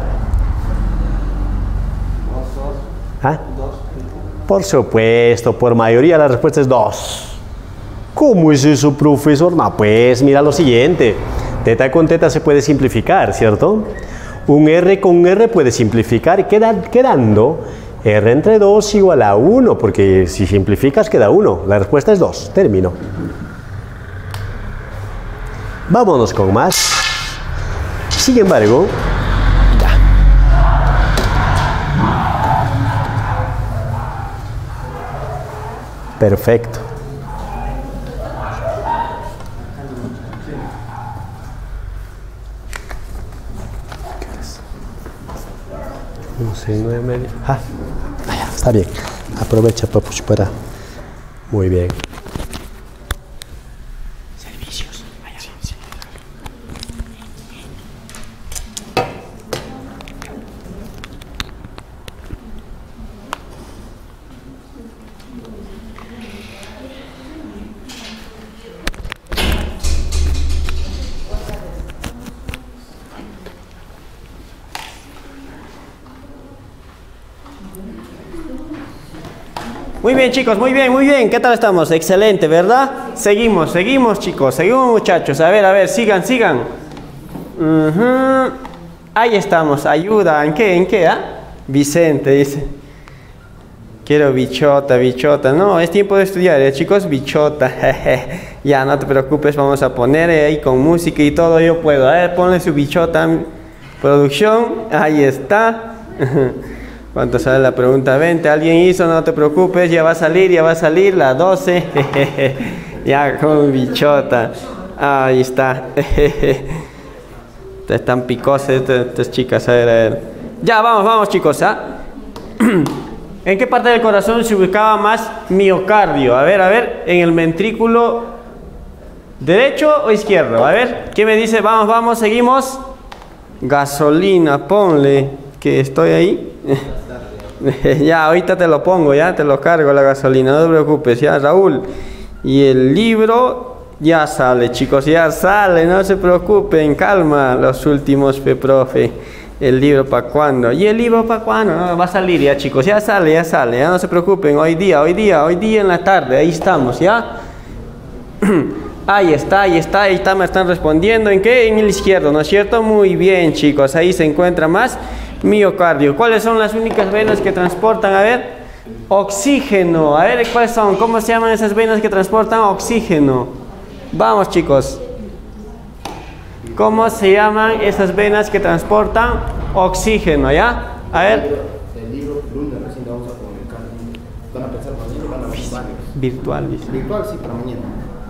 ¿Ah? Por supuesto, por mayoría la respuesta es 2. ¿Cómo es eso, profesor? No, pues mira lo siguiente. Teta con teta se puede simplificar, ¿cierto? Un R con un R puede simplificar, quedando R entre 2 igual a 1, porque si simplificas queda 1. La respuesta es 2. Termino. Vámonos con más. Sin embargo, perfecto. No sé, 9:30. Está bien. Aprovecha, papuch, para. Muy bien. Servicios. Sí. Muy bien, chicos, muy bien. ¿Qué tal estamos? Excelente, ¿verdad? Seguimos, chicos. Seguimos, muchachos. A ver, sigan. Ahí estamos. Ayuda. ¿En qué? Vicente dice. Quiero bichota. No, es tiempo de estudiar, chicos. Bichota. Ya, no te preocupes. Vamos a poner ahí con música y todo. Yo puedo. A ver, ponle su bichota. Producción. Ahí está. ¿Cuánto sale la pregunta 20? ¿Alguien hizo? No te preocupes, ya va a salir la 12. Ya, como bichota. Ahí está. Están picosas estas chicas. A ver. Ya, vamos chicos, ¿ah? ¿En qué parte del corazón se ubicaba más miocardio? A ver, en el ventrículo derecho o izquierdo. A ver, ¿quién me dice? Vamos, seguimos. Gasolina, ponle, que estoy ahí. Ya, ahorita te lo pongo, ya te lo cargo la gasolina, no te preocupes, ya, Raúl. Y el libro ya sale, chicos, ya sale, no se preocupen, calma, los últimos, profe. ¿El libro para cuándo? ¿Y el libro para cuándo? No, va a salir ya, chicos, ya sale, ya no se preocupen, hoy día en la tarde, ahí estamos, ¿ya? Ahí está, me están respondiendo. ¿En qué? En el izquierdo, ¿no es cierto? Muy bien, chicos, ahí se encuentra más miocardio. ¿Cuáles son las únicas venas que transportan? A ver, oxígeno. A ver, ¿cuáles son? ¿Cómo se llaman esas venas que transportan oxígeno? Vamos, chicos. ¿Cómo se llaman esas venas que transportan oxígeno? ¿Ya? A ver. El libro lunes recién vamos a comunicar. Van a pensar mañana, van a ver varios. Virtual, dice. Virtual sí, para mañana.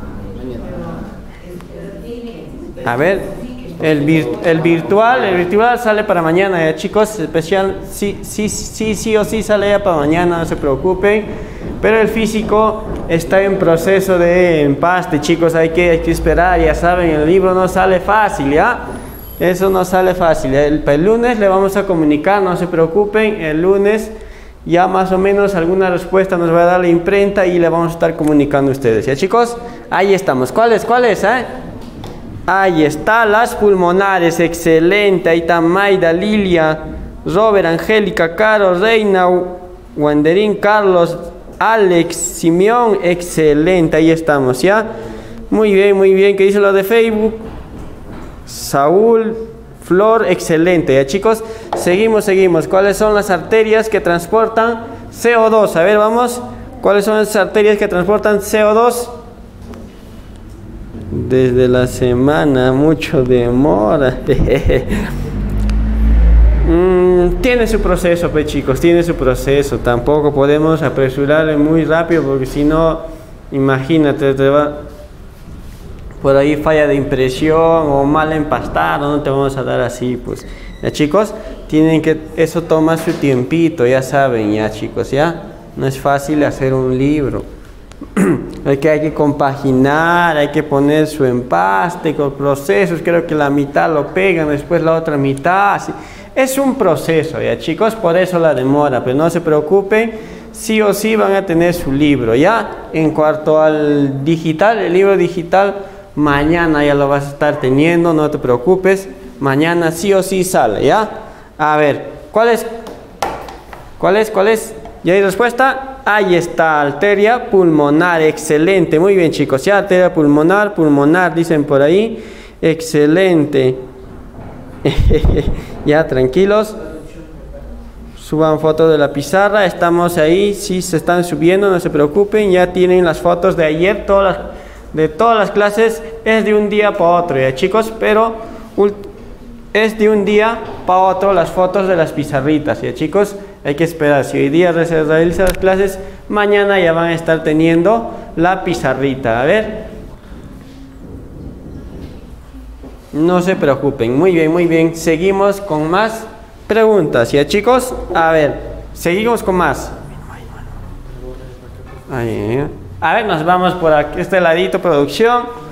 A ver, el virtual sale para mañana, chicos, especial, sí o sí sale ya para mañana, no se preocupen, pero el físico está en proceso de empaste, chicos, hay que esperar, ya saben, el libro no sale fácil, ¿ya? Eso no sale fácil, el lunes le vamos a comunicar, no se preocupen, el lunes ya más o menos alguna respuesta nos va a dar la imprenta y le vamos a estar comunicando a ustedes, ¿ya, chicos? Ahí estamos, ¿cuáles? Ahí está, las pulmonares, excelente. Ahí está Maida, Lilia, Robert, Angélica, Caro, Reina, Wanderín, Carlos, Alex, Simeón, excelente. Ahí estamos, ¿ya? Muy bien. ¿Qué dice lo de Facebook? Saúl, Flor, excelente. ¿Ya, chicos? Seguimos. ¿Cuáles son las arterias que transportan CO2? A ver, vamos. ¿Cuáles son las arterias que transportan CO2? Desde la semana, mucho demora. Tiene su proceso, pues, chicos, tiene su proceso. Tampoco podemos apresurarle muy rápido porque si no, imagínate, te va por ahí falla de impresión o mal empastado, no te vamos a dar así, pues. Ya, chicos, eso toma su tiempito, ya saben, ya, chicos, ya. No es fácil hacer un libro. Hay que compaginar, hay que poner su empaste con procesos. Creo que la mitad lo pegan, después la otra mitad. Es un proceso, ya, chicos, por eso la demora, pero no se preocupen, sí o sí van a tener su libro, ya. En cuanto al digital, el libro digital, mañana ya lo vas a estar teniendo, no te preocupes, mañana sí o sí sale, ya. A ver, ¿cuál es? ¿Ya hay respuesta? Ahí está, arteria pulmonar, excelente, muy bien, chicos, ya, arteria pulmonar, dicen por ahí, excelente. Ya, tranquilos, suban fotos de la pizarra, estamos ahí, sí se están subiendo, no se preocupen, ya tienen las fotos de ayer, de todas las clases, es de un día para otro, ya, chicos, pero es de un día para otro las fotos de las pizarritas, ya, chicos. Hay que esperar, si hoy día se realizan las clases, mañana ya van a estar teniendo la pizarrita. A ver. No se preocupen, muy bien. Seguimos con más preguntas, ¿ya, chicos? A ver, seguimos con más. A ver, nos vamos por aquí, este ladito, producción.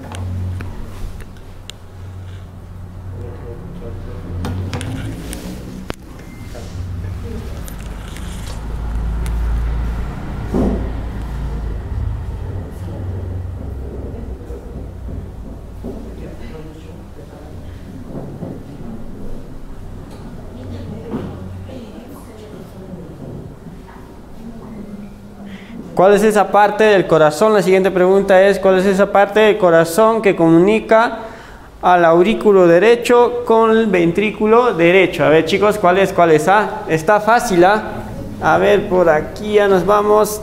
¿Cuál es esa parte del corazón? La siguiente pregunta es, ¿cuál es esa parte del corazón que comunica al aurículo derecho con el ventrículo derecho? A ver, chicos, ¿cuál es? Está fácil, ¿ah? A ver, por aquí ya nos vamos.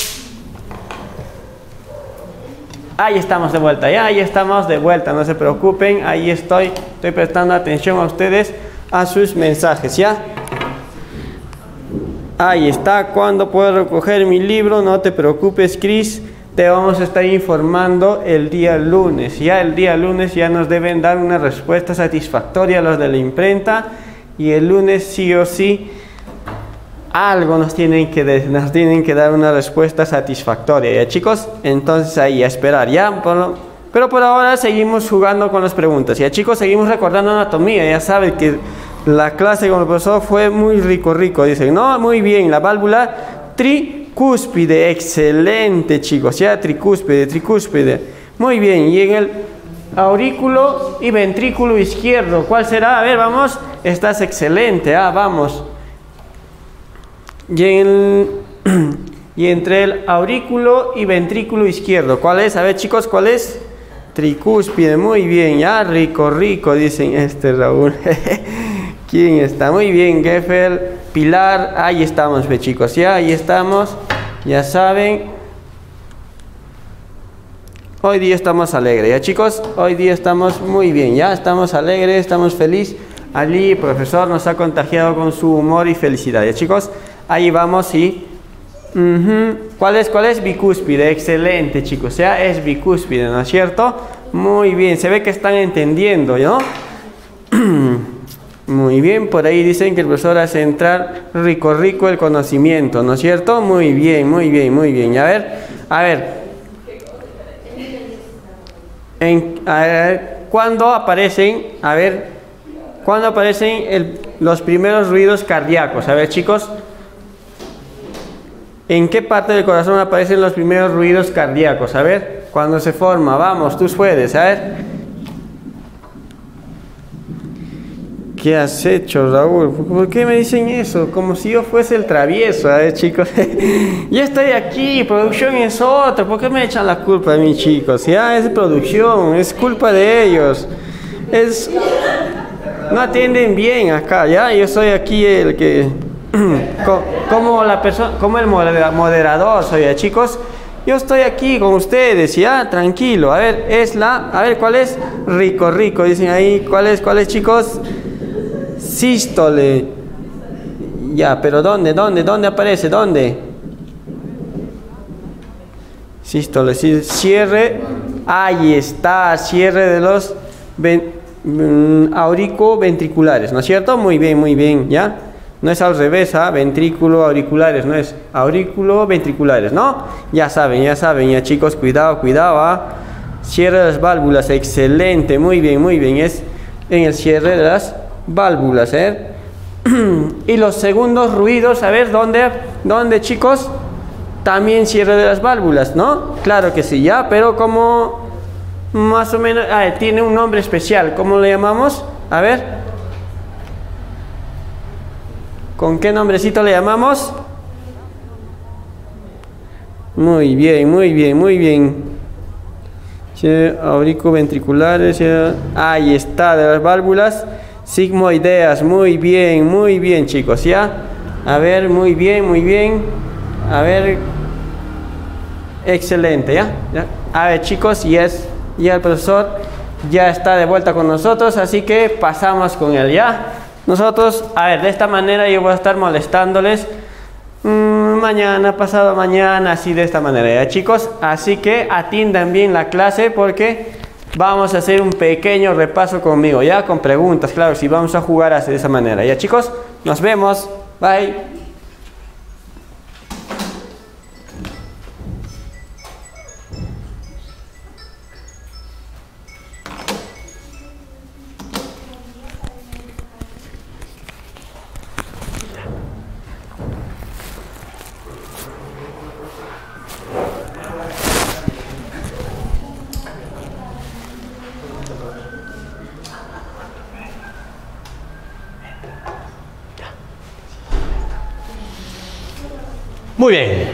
Ahí estamos de vuelta, no se preocupen, ahí estoy prestando atención a ustedes, a sus mensajes, ¿ya? Ahí está. ¿Cuándo puedo recoger mi libro? No te preocupes, Cris. Te vamos a estar informando el día lunes. Ya el día lunes ya nos deben dar una respuesta satisfactoria a los de la imprenta. Y el lunes sí o sí algo nos tienen que dar una respuesta satisfactoria. ¿Ya, chicos? Entonces ahí a esperar. Ya, pero por ahora seguimos jugando con las preguntas. Ya, chicos, seguimos recordando anatomía. Ya saben que la clase con el profesor fue muy rico. Dicen, no, muy bien. La válvula tricúspide. Excelente, chicos. Ya, tricúspide. Muy bien. Y en el aurículo y ventrículo izquierdo, ¿cuál será? A ver, vamos. Estás excelente. Vamos. Y entre el aurículo y ventrículo izquierdo, ¿cuál es? A ver, chicos, ¿cuál es? Tricúspide. Muy bien. Ya, rico, dicen Raúl. ¿Quién está? Muy bien, Geffel, Pilar. Ahí estamos, chicos. Ya, ahí estamos. Ya saben. Hoy día estamos alegres, ¿ya, chicos? Hoy día estamos muy bien, ya estamos alegres, estamos felices. Ali, profesor, nos ha contagiado con su humor y felicidad, ¿ya, chicos? Ahí vamos y... ¿Cuál es? Bicúspide. Excelente, chicos. Ya es bicúspide, ¿no es cierto? Muy bien, se ve que están entendiendo, ¿no? Muy bien, por ahí dicen que el profesor hace entrar rico el conocimiento, ¿no es cierto? Muy bien. A ver. ¿Cuándo aparecen? A ver, ¿cuándo aparecen los primeros ruidos cardíacos? A ver, chicos. ¿En qué parte del corazón aparecen los primeros ruidos cardíacos? A ver, cuando se forma. Vamos, tú puedes, a ver. ¿Qué has hecho, Raúl? ¿Por qué me dicen eso? Como si yo fuese el travieso, a ver, chicos. Yo estoy aquí, producción es otra. ¿Por qué me echan la culpa a mí, chicos? Ya es producción, es culpa de ellos. No atienden bien acá, ya. Yo soy aquí el que... como el moderador soy, ¿ya, chicos? Yo estoy aquí con ustedes, ya, tranquilo. A ver, ¿cuál es? Rico, dicen ahí. ¿Cuál es, chicos? Sístole. Ya, pero ¿dónde aparece? ¿Dónde? Sístole, cierre. Ahí está, cierre de los auriculoventriculares, ¿no es cierto? Muy bien, ¿ya? No es al revés, ventrículo, auriculares, no es auriculoventriculares, ¿no? Ya saben, ya, chicos, cuidado, Cierre de las válvulas, excelente, muy bien, es en el cierre de las válvulas, Y los segundos ruidos, a ver, ¿dónde, chicos? También cierre de las válvulas, ¿no? Claro que sí, ya, pero como más o menos, tiene un nombre especial, ¿cómo le llamamos? A ver. ¿Con qué nombrecito le llamamos? Muy bien. Auriculoventriculares. Ahí está, de las válvulas sigmoideas. Muy bien, chicos, ¿ya? A ver, muy bien. A ver. Excelente, ¿ya? A ver, chicos, ya el profesor ya está de vuelta con nosotros, así que pasamos con él, ¿ya? Nosotros, a ver, de esta manera yo voy a estar molestándoles mañana, pasado mañana, así de esta manera, ¿ya, chicos? Así que atiendan bien la clase porque vamos a hacer un pequeño repaso conmigo, ¿ya? Con preguntas, claro, si vamos a jugar así de esa manera, ¿ya, chicos? Nos vemos, bye. Muy bien.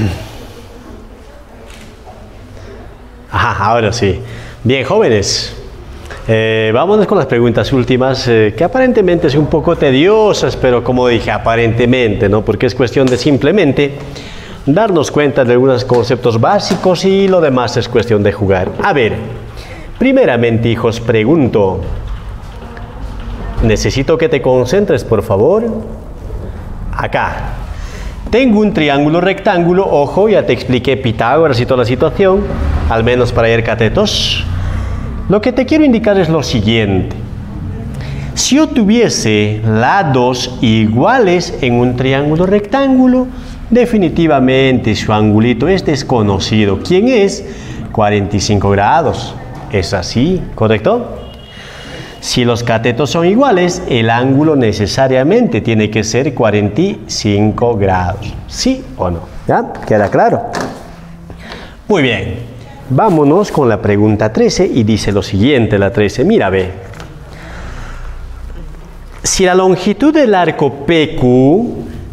Ajá, ahora sí. Bien, jóvenes. Vámonos con las preguntas últimas, que aparentemente son un poco tediosas, pero como dije, aparentemente, ¿no? Porque es cuestión de simplemente darnos cuenta de algunos conceptos básicos y lo demás es cuestión de jugar. A ver, primeramente, hijos, pregunto. Necesito que te concentres, por favor. Acá. Tengo un triángulo rectángulo, ojo, ya te expliqué Pitágoras y toda la situación, al menos para ir catetos. Lo que te quiero indicar es lo siguiente. Si yo tuviese lados iguales en un triángulo rectángulo, definitivamente su angulito es desconocido. ¿Quién es? 45 grados. ¿Es así? ¿Correcto? Si los catetos son iguales, el ángulo necesariamente tiene que ser 45 grados. ¿Sí o no? ¿Ya? ¿Queda claro? Muy bien. Vámonos con la pregunta 13 y dice lo siguiente, la 13. Mira, ve. Si la longitud del arco PQ,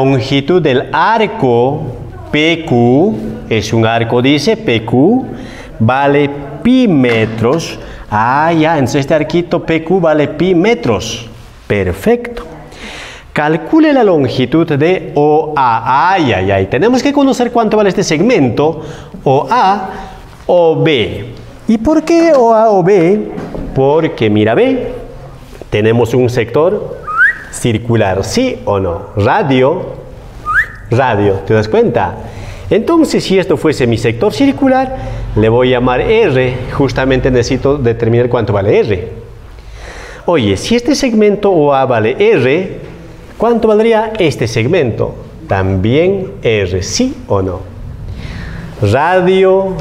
es un arco, dice PQ, vale pi metros. Ah, ya, entonces este arquito PQ vale pi metros. Perfecto. Calcule la longitud de OA. Ay, ay, ay. Tenemos que conocer cuánto vale este segmento, OA o B. ¿Y por qué OA o B? Porque, mira, ve, tenemos un sector circular, ¿sí o no? Radio, ¿te das cuenta? Entonces, si esto fuese mi sector circular, le voy a llamar R. Justamente necesito determinar cuánto vale R. Oye, si este segmento OA vale R, ¿cuánto valdría este segmento? También R, ¿sí o no? Radio.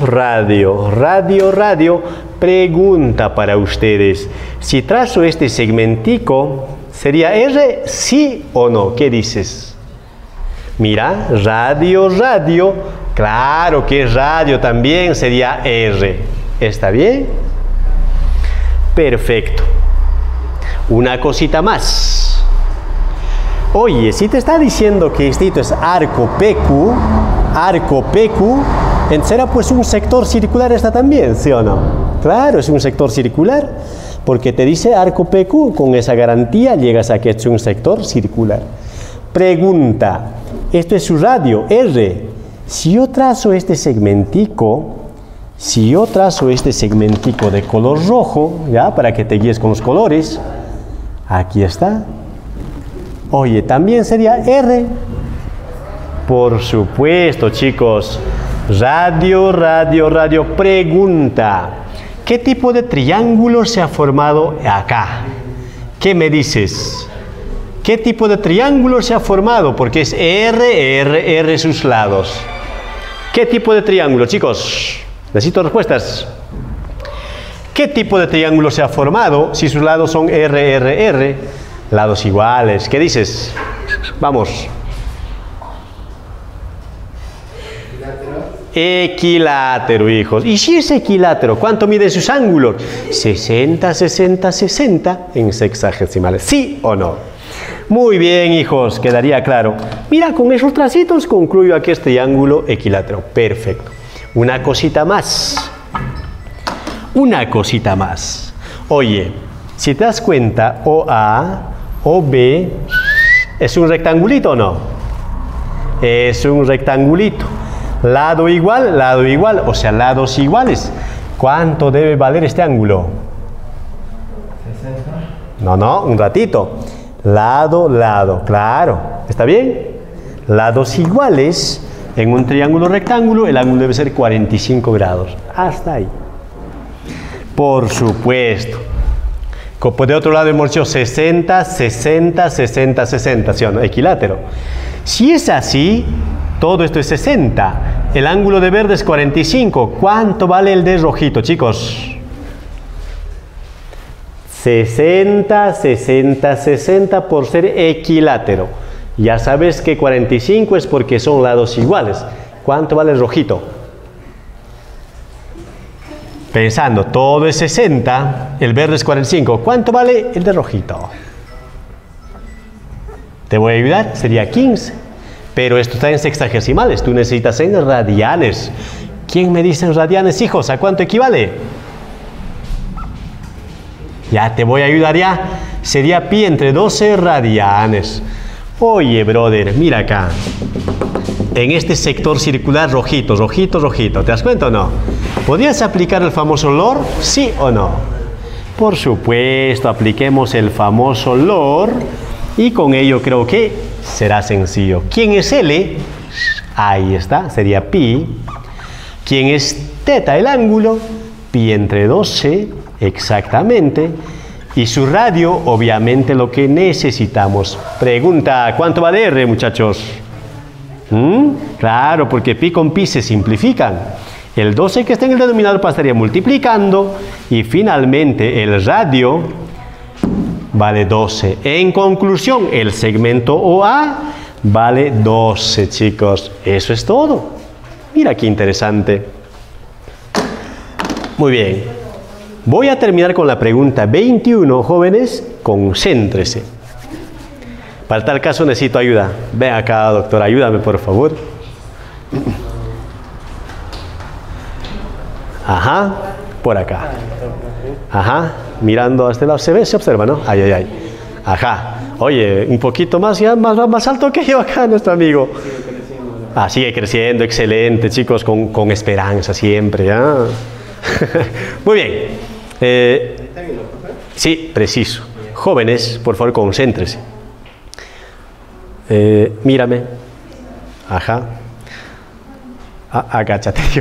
Pregunta para ustedes. Si trazo este segmentico, ¿sería R, sí o no? ¿Qué dices? Mira, radio. Claro que radio también sería R. ¿Está bien? Perfecto. Una cosita más. Oye, si te está diciendo que esto es arco PQ, entonces será pues un sector circular esta también, ¿sí o no? Claro, es un sector circular, porque te dice arco PQ, con esa garantía llegas a que es un sector circular. Pregunta, esto es su radio, R. Si yo trazo este segmentico de color rojo, ya, para que te guíes con los colores, aquí está. Oye, también sería R. Por supuesto, chicos. Radio. Pregunta, ¿qué tipo de triángulo se ha formado acá? ¿Qué me dices? ¿Qué tipo de triángulo se ha formado? Porque es R sus lados. ¿Qué tipo de triángulo, chicos? Necesito respuestas. ¿Qué tipo de triángulo se ha formado si sus lados son R? Lados iguales. ¿Qué dices? Vamos. Equilátero, hijos. ¿Y si es equilátero? ¿Cuánto miden sus ángulos? 60 en sexagesimales. ¿Sí o no? Muy bien, hijos, quedaría claro. Mira, con esos tracitos concluyo aquí este triángulo equilátero. Perfecto. Una cosita más. Oye, si te das cuenta, OA, OB, ¿es un rectangulito o no? Es un rectangulito. Lado igual, o sea, lados iguales. ¿Cuánto debe valer este ángulo? 60. No, un ratito. Lado, claro. ¿Está bien? Lados iguales, en un triángulo rectángulo, el ángulo debe ser 45 grados. Hasta ahí. Por supuesto. De otro lado hemos dicho 60, ¿sí o no? Equilátero. Si es así, todo esto es 60. El ángulo de verde es 45. ¿Cuánto vale el de rojito, chicos? 60 por ser equilátero. Ya sabes que 45 es porque son lados iguales. ¿Cuánto vale el rojito? Pensando, todo es 60, el verde es 45. ¿Cuánto vale el de rojito? Te voy a ayudar, sería 15. Pero esto está en sexagesimales, tú necesitas en radianes. ¿Quién me dice en radianes, hijos? ¿A cuánto equivale? Ya te voy a ayudar ya. Sería pi entre 12 radianes. Oye, brother, mira acá. En este sector circular rojito. ¿Te das cuenta o no? ¿Podrías aplicar el famoso LOR? ¿Sí o no? Por supuesto, apliquemos el famoso LOR. Y con ello creo que será sencillo. ¿Quién es L? Ahí está, sería pi. ¿Quién es teta, el ángulo? Pi entre 12, exactamente. Y su radio, obviamente, lo que necesitamos. Pregunta, ¿cuánto vale R, muchachos? Claro, porque pi con pi se simplifican. El 12 que está en el denominador pasaría multiplicando. Y finalmente, el radio vale 12. En conclusión, el segmento OA vale 12, chicos. Eso es todo. Mira qué interesante. Muy bien. Voy a terminar con la pregunta 21, jóvenes. Concéntrese. Para tal caso necesito ayuda. Ven acá, doctor, ayúdame, por favor. Ajá, por acá. Ajá, mirando a este lado. Se observa, ¿no? Ay, ay, ay. Ajá. Oye, un poquito más, ya más alto que yo acá, nuestro amigo. Ah, sigue creciendo, excelente, chicos, con esperanza siempre, ¿ya? Muy bien. Sí, preciso. Jóvenes, por favor, concéntrese. Mírame. Ajá. Agáchate, yo.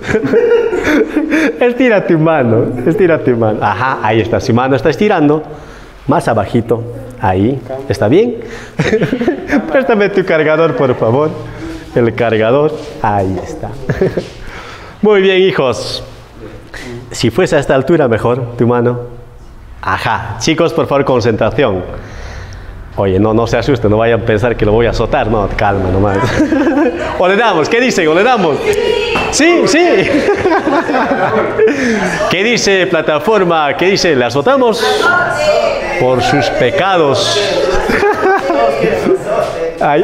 Estira tu mano, estira tu mano. Ajá, ahí está, su mano está estirando. Más abajito, ahí. ¿Está bien? Préstame tu cargador, por favor. El cargador, ahí está. Muy bien, hijos. Si fuese a esta altura, mejor, tu mano. Ajá, chicos, por favor, concentración. Oye, no se asusten, no vayan a pensar que lo voy a azotar. No, calma nomás. O le damos, ¿qué dicen? ¿O le damos? Sí, sí. ¿Qué dice plataforma? ¿Qué dice? ¿Le azotamos? Por sus pecados. Ay,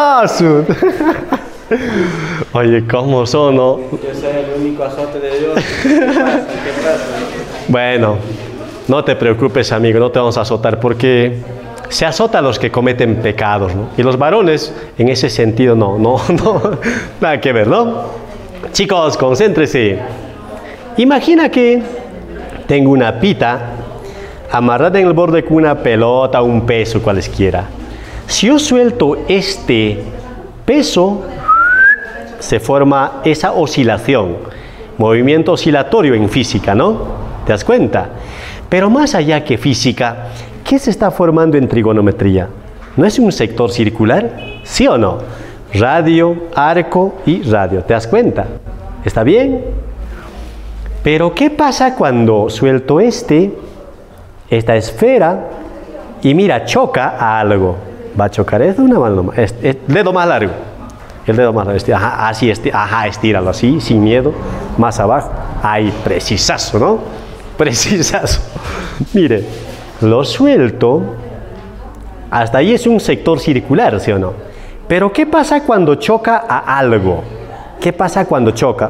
oye, ¿cómo son, no? Yo soy el único azote de Dios. ¿Qué pasa? Bueno, no te preocupes, amigo, no te vamos a azotar porque se azota a los que cometen pecados, ¿no? Y los varones, en ese sentido, no, nada que ver, ¿no? Chicos, concéntrese. Imagina que tengo una pita amarrada en el borde con una pelota o un peso, cualesquiera. Si yo suelto este peso, se forma esa oscilación, movimiento oscilatorio en física, ¿no? ¿Te das cuenta? Pero más allá que física, ¿qué se está formando en trigonometría? ¿No es un sector circular? ¿Sí o no? Radio, arco y radio. ¿Te das cuenta? ¿Está bien? Pero ¿qué pasa cuando suelto esta esfera y mira, choca a algo? Va a chocar, es de una mano nomás, el dedo más largo. El dedo más largo, ajá, así, ajá, estíralo así, sin miedo, más abajo. Ahí, precisazo, ¿no? Precisazo. Mire, lo suelto, hasta ahí es un sector circular, ¿sí o no? Pero ¿qué pasa cuando choca a algo? ¿Qué pasa cuando choca?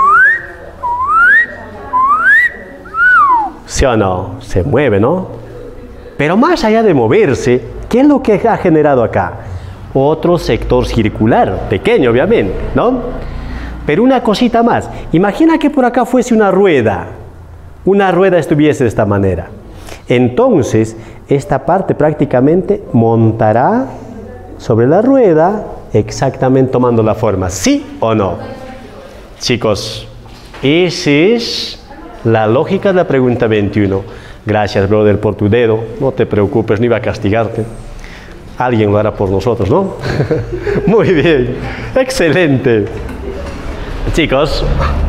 ¿Sí o no? Se mueve, ¿no? Pero más allá de moverse, ¿qué es lo que ha generado acá? Otro sector circular, pequeño obviamente, ¿no? Pero una cosita más. Imagina que por acá fuese una rueda. Una rueda estuviese de esta manera. Entonces, esta parte prácticamente montará sobre la rueda, exactamente tomando la forma. ¿Sí o no? Chicos, esa es la lógica de la pregunta 21. Gracias, brother, por tu dedo. No te preocupes, no iba a castigarte. Alguien lo hará por nosotros, ¿no? Muy bien. Excelente. Chicos,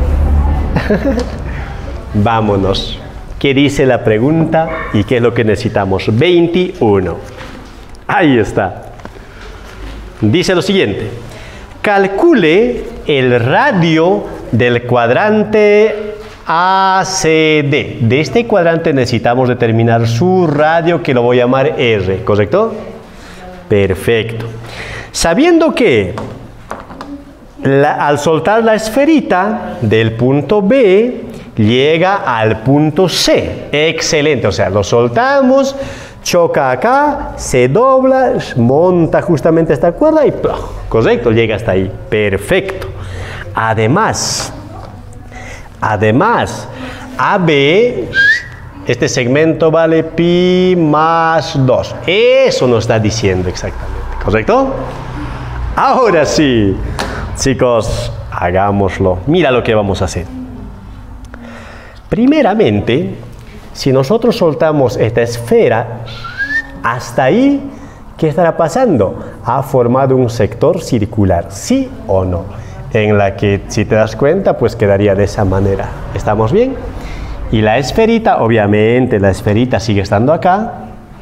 vámonos. ¿Qué dice la pregunta y qué es lo que necesitamos? 21. Ahí está. Dice lo siguiente. Calcule el radio del cuadrante ACD. De este cuadrante necesitamos determinar su radio, que lo voy a llamar R, ¿correcto? Perfecto. Sabiendo que al soltar la esferita del punto B, llega al punto C. Excelente. O sea, lo soltamos, choca acá, se dobla, monta justamente esta cuerda y ¡plum! Correcto, llega hasta ahí. Perfecto. Además, AB, este segmento vale pi más 2. Eso nos está diciendo exactamente. ¿Correcto? Ahora sí, chicos, hagámoslo. Mira lo que vamos a hacer. Primeramente, si nosotros soltamos esta esfera, hasta ahí, ¿qué estará pasando? Ha formado un sector circular, ¿sí o no? En la que, si te das cuenta, pues quedaría de esa manera. ¿Estamos bien? Y la esferita, obviamente, la esferita sigue estando acá.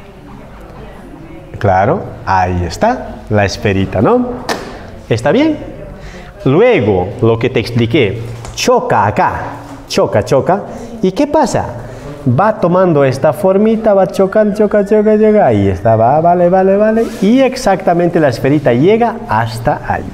Claro, ahí está, la esferita, ¿no? ¿Está bien? Luego, lo que te expliqué, choca acá, choca. ¿Y qué pasa? Va tomando esta formita, va chocando, choca. Ahí está, vale. Y exactamente la esferita llega hasta ahí.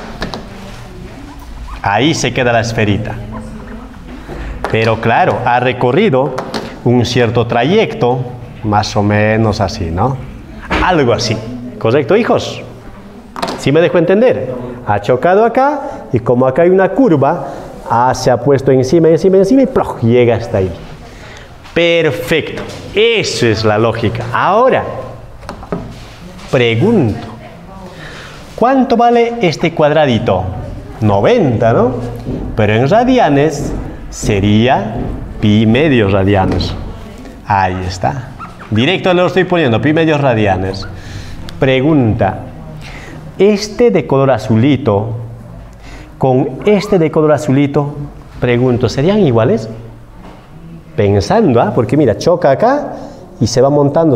Ahí se queda la esferita. Pero claro, ha recorrido un cierto trayecto, más o menos así, ¿no? Algo así. ¿Correcto, hijos? ¿Sí me dejo entender? Ha chocado acá y como acá hay una curva, se ha puesto encima y ¡ploj! Llega hasta ahí. Perfecto. Eso es la lógica. Ahora, pregunto. ¿Cuánto vale este cuadradito? 90, ¿no? Pero en radianes sería pi medios radianes. Ahí está. Directo lo estoy poniendo, pi medios radianes. Pregunta. Este de color azulito con este de color azulito, pregunto, ¿serían iguales? Pensando, porque mira, choca acá y se va montando.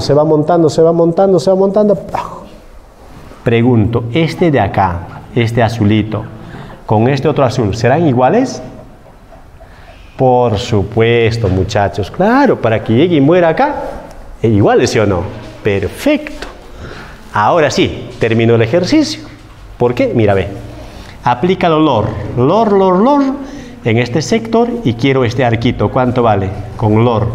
Pregunto, este de acá, este azulito, con este otro azul, ¿serán iguales? Por supuesto, muchachos, claro, para que llegue y muera acá, iguales, ¿sí o no? Perfecto. Ahora sí, terminó el ejercicio. ¿Por qué? Mira, ve. Aplica el lor en este sector y quiero este arquito. ¿Cuánto vale? Con lor.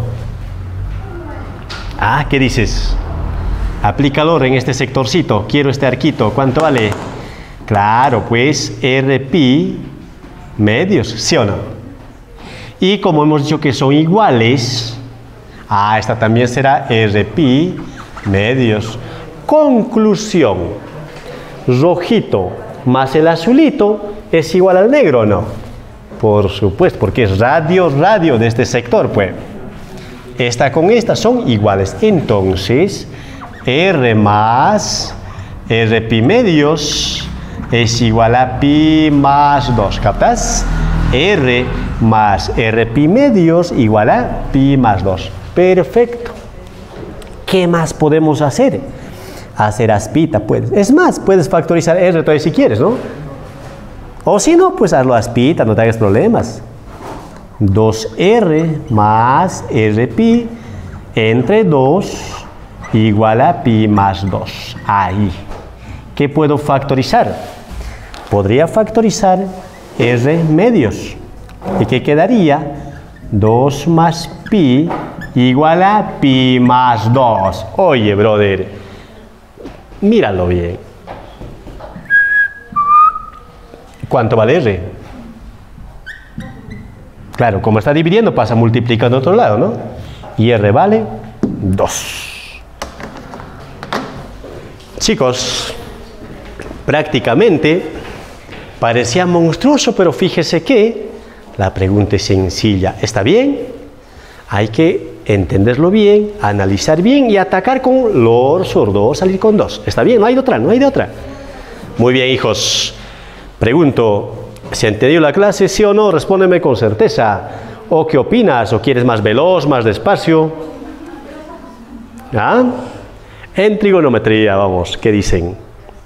¿Qué dices? Aplica lor en este sectorcito. Quiero este arquito. ¿Cuánto vale? Claro, pues R pi medios, ¿sí o no? Y como hemos dicho que son iguales, esta también será R pi medios. Conclusión. Rojito más el azulito es igual al negro, ¿o no? Por supuesto, porque es radio de este sector, pues. Esta con esta son iguales. Entonces, R más R pi medios es igual a pi más 2, ¿captas? R más R pi medios igual a pi más 2. Perfecto. ¿Qué más podemos hacer? Hacer aspita, puedes. Es más, puedes factorizar R todavía si quieres, ¿no? O si no, pues hazlo aspita, no te hagas problemas. 2R más R pi entre 2 igual a pi más 2. Ahí. ¿Qué puedo factorizar? Podría factorizar R medios. ¿Y qué quedaría? 2 más pi igual a pi más 2. Oye, brother, míralo bien. ¿Cuánto vale R? Claro, como está dividiendo, pasa multiplicando a otro lado, ¿no? Y R vale 2. Chicos, prácticamente parecía monstruoso, pero fíjese que la pregunta es sencilla. ¿Está bien? Hay que entenderlo bien, analizar bien y atacar con lor sobre 2, salir con 2. ¿Está bien? No hay de otra, no hay de otra. Muy bien, hijos. Pregunto, ¿se ha entendido la clase, sí o no? Respóndeme con certeza. ¿O qué opinas? ¿O quieres más veloz, más despacio? En trigonometría, vamos, ¿qué dicen?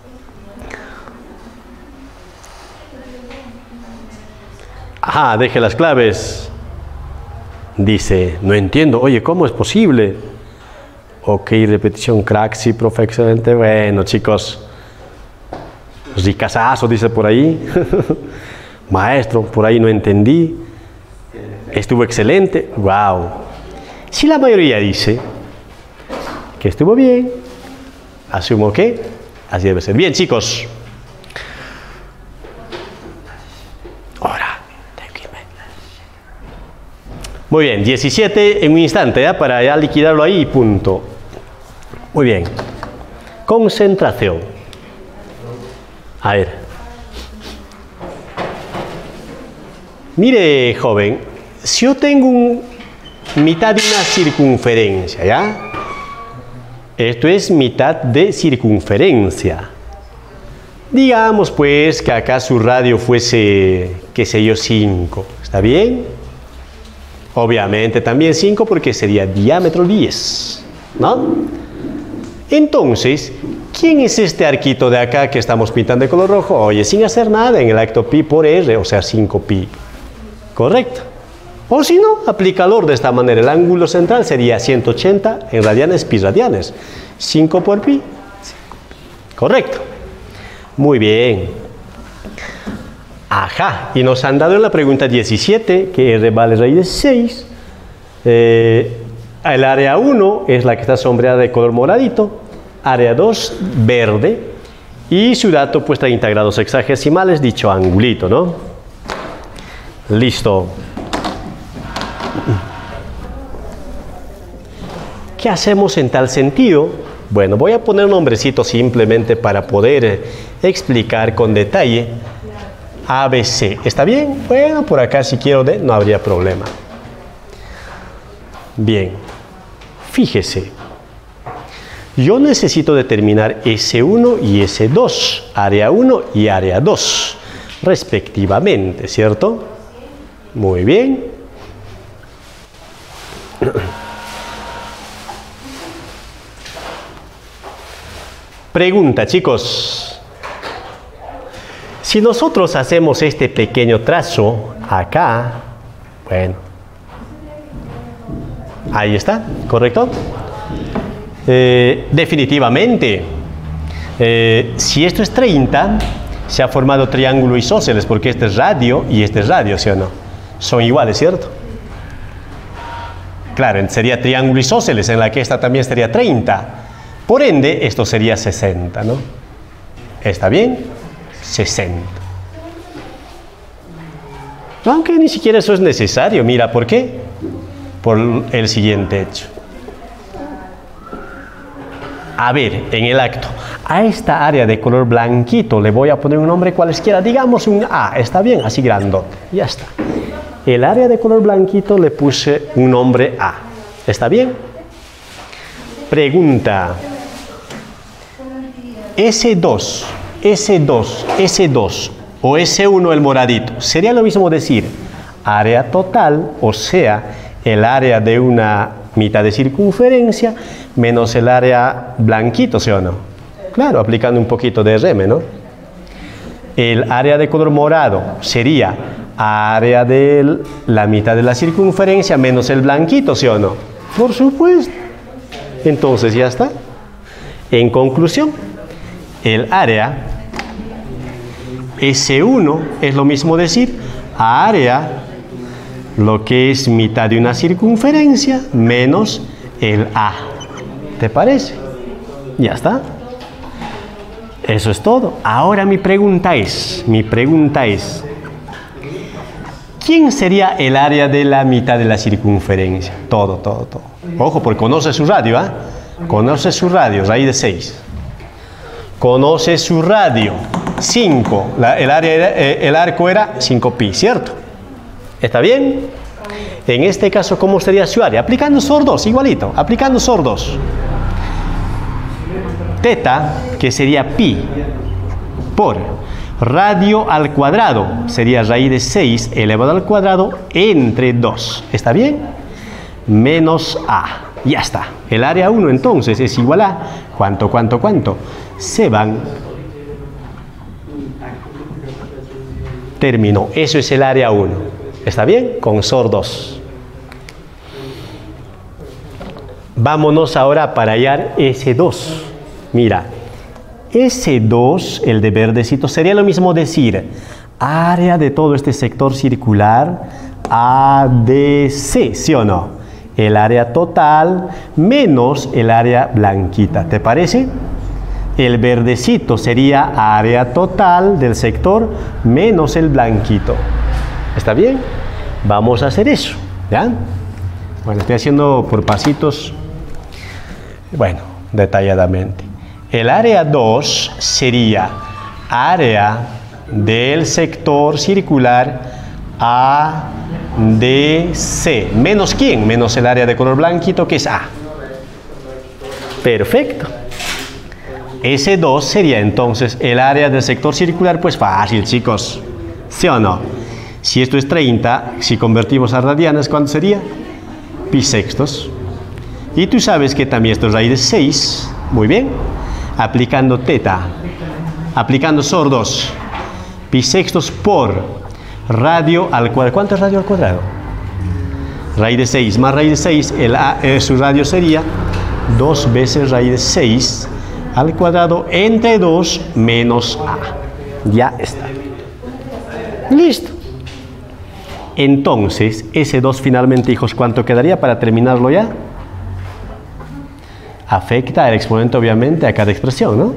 Deje las claves. Dice, no entiendo. Oye, ¿cómo es posible? Ok, repetición, crack, sí, profe, excelente. Bueno, chicos, ricazazo, dice por ahí. Maestro, por ahí no entendí. Estuvo excelente. Wow. Si la mayoría dice que estuvo bien, asumo que así debe ser. Bien, chicos. Muy bien, 17 en un instante, para ya liquidarlo ahí y punto. Muy bien. Concentración. A ver. Mire, joven, si yo tengo mitad de una circunferencia, ¿ya? Esto es mitad de circunferencia. Digamos pues que acá su radio fuese, qué sé yo, 5. ¿Está bien? Obviamente también 5 porque sería diámetro 10, ¿no? Entonces, ¿quién es este arquito de acá que estamos pintando de color rojo? Oye, sin hacer nada en el acto pi por r, o sea, 5pi. ¿Correcto? O si no, aplícalo de esta manera. El ángulo central sería 180 en radianes pi radianes. 5 por pi. Correcto. Muy bien. Ajá. Y nos han dado en la pregunta 17 que r vale raíz de 6. El área 1 es la que está sombreada de color moradito. Área 2 verde. Y su dato pues 30 grados sexagesimales, dicho angulito, ¿no? Listo. ¿Qué hacemos en tal sentido? Bueno, voy a poner un nombrecito simplemente para poder explicar con detalle. ABC. ¿Está bien? Bueno, por acá si quiero D, no habría problema. Bien. Fíjese. Yo necesito determinar S1 y S2. Área 1 y área 2. Respectivamente, ¿cierto? Muy bien. Pregunta, chicos. Si nosotros hacemos este pequeño trazo acá, bueno, ahí está, ¿correcto? Definitivamente, si esto es 30, se ha formado triángulo isósceles porque este es radio y este es radio, ¿sí o no? Son iguales, ¿cierto? Claro, sería triángulo isósceles, en la que esta también sería 30. Por ende, esto sería 60, ¿no? ¿Está bien? 60. Aunque ni siquiera eso es necesario. Mira, ¿por qué? Por el siguiente hecho. A ver, en el acto, a esta área de color blanquito le voy a poner un nombre cualesquiera. Digamos un A, ¿está bien? Así grandote. Ya está. El área de color blanquito le puse un nombre A. ¿Está bien? Pregunta. S2, S2, S2 o S1 el moradito. Sería lo mismo decir área total, o sea, el área de una mitad de circunferencia menos el área blanquito, ¿sí o no? Claro, aplicando un poquito de RM, ¿no? El área de color morado sería área de la mitad de la circunferencia menos el blanquito, ¿sí o no? Por supuesto. Entonces ya está. En conclusión, el área S1 es lo mismo decir área, lo que es mitad de una circunferencia menos el A. ¿Te parece? Ya está. Eso es todo. Ahora mi pregunta es, ¿quién sería el área de la mitad de la circunferencia? Todo. Ojo, porque conoce su radio, ¿ah? Conoce su radio, raíz de 6. Conoce su radio, 5. El arco era 5pi, ¿cierto? ¿Está bien? En este caso, ¿cómo sería su área? Aplicando SOR2, igualito, aplicando SOR2. Teta, que sería pi, por radio al cuadrado, sería raíz de 6 elevado al cuadrado entre 2. ¿Está bien? Menos A. Ya está. El área 1 entonces es igual a ¿cuánto? Se van. Terminó. Eso es el área 1. ¿Está bien? Con SOR2. Vámonos ahora para hallar S2. Mira, S2, el de verdecito, sería lo mismo decir área de todo este sector circular ADC, ¿sí o no? El área total menos el área blanquita. ¿Te parece? El verdecito sería área total del sector menos el blanquito. ¿Está bien? Vamos a hacer eso. ¿Ya? Bueno, estoy haciendo por pasitos. Bueno, detalladamente. El área 2 sería área del sector circular ADC. ¿Menos quién? Menos el área de color blanquito, que es A. Perfecto. S2 sería entonces el área del sector circular, pues fácil, chicos. ¿Sí o no? Si esto es 30, si convertimos a radianes, ¿cuánto sería? Pi sextos. Y tú sabes que también esto es raíz de 6. Muy bien. Aplicando teta. Aplicando SOR2. Pi sextos por radio al cuadrado. ¿Cuánto es radio al cuadrado? Raíz de 6 más raíz de 6. Su radio sería 2 veces raíz de 6 al cuadrado entre 2 menos A. Ya está. Listo. Entonces, S2 finalmente, hijos, ¿cuánto quedaría para terminarlo ya? Afecta el exponente, obviamente, a cada expresión, ¿no?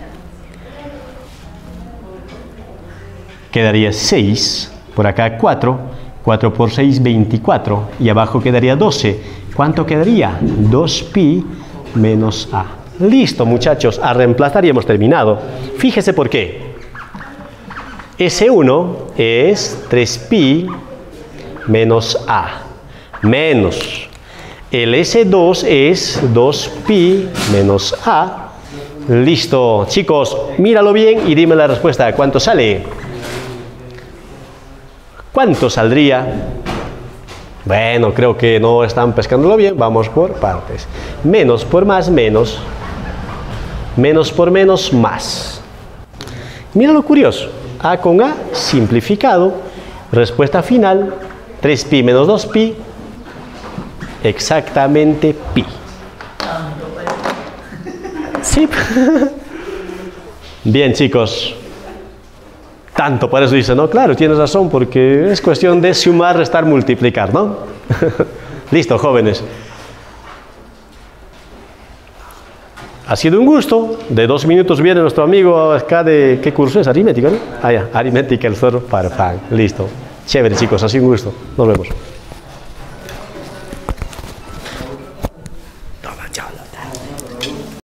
Quedaría 6, por acá 4, 4 por 6, 24, y abajo quedaría 12. ¿Cuánto quedaría? 2pi menos A. Listo, muchachos, a reemplazar y hemos terminado. Fíjese por qué. S1 es 3pi menos A, menos el S2 es 2pi menos A. Listo, chicos, míralo bien y dime la respuesta. ¿Cuánto sale? ¿Cuánto saldría? Bueno, creo que no están pescándolo bien. Vamos por partes. Menos por más, menos. Menos por menos, más. Mira lo curioso. A con A, simplificado. Respuesta final, 3pi menos 2pi. Exactamente pi. Sí. Bien, chicos. Tanto, por eso dice, no, claro, tienes razón, porque es cuestión de sumar, restar, multiplicar, ¿no? Listo, jóvenes. Ha sido un gusto. De 2 minutos viene nuestro amigo acá de... ¿Qué curso es? Aritmética, ¿no? Ah, ya, aritmética, el zorro Farfán. Listo. Chévere, chicos, ha sido un gusto. Nos vemos.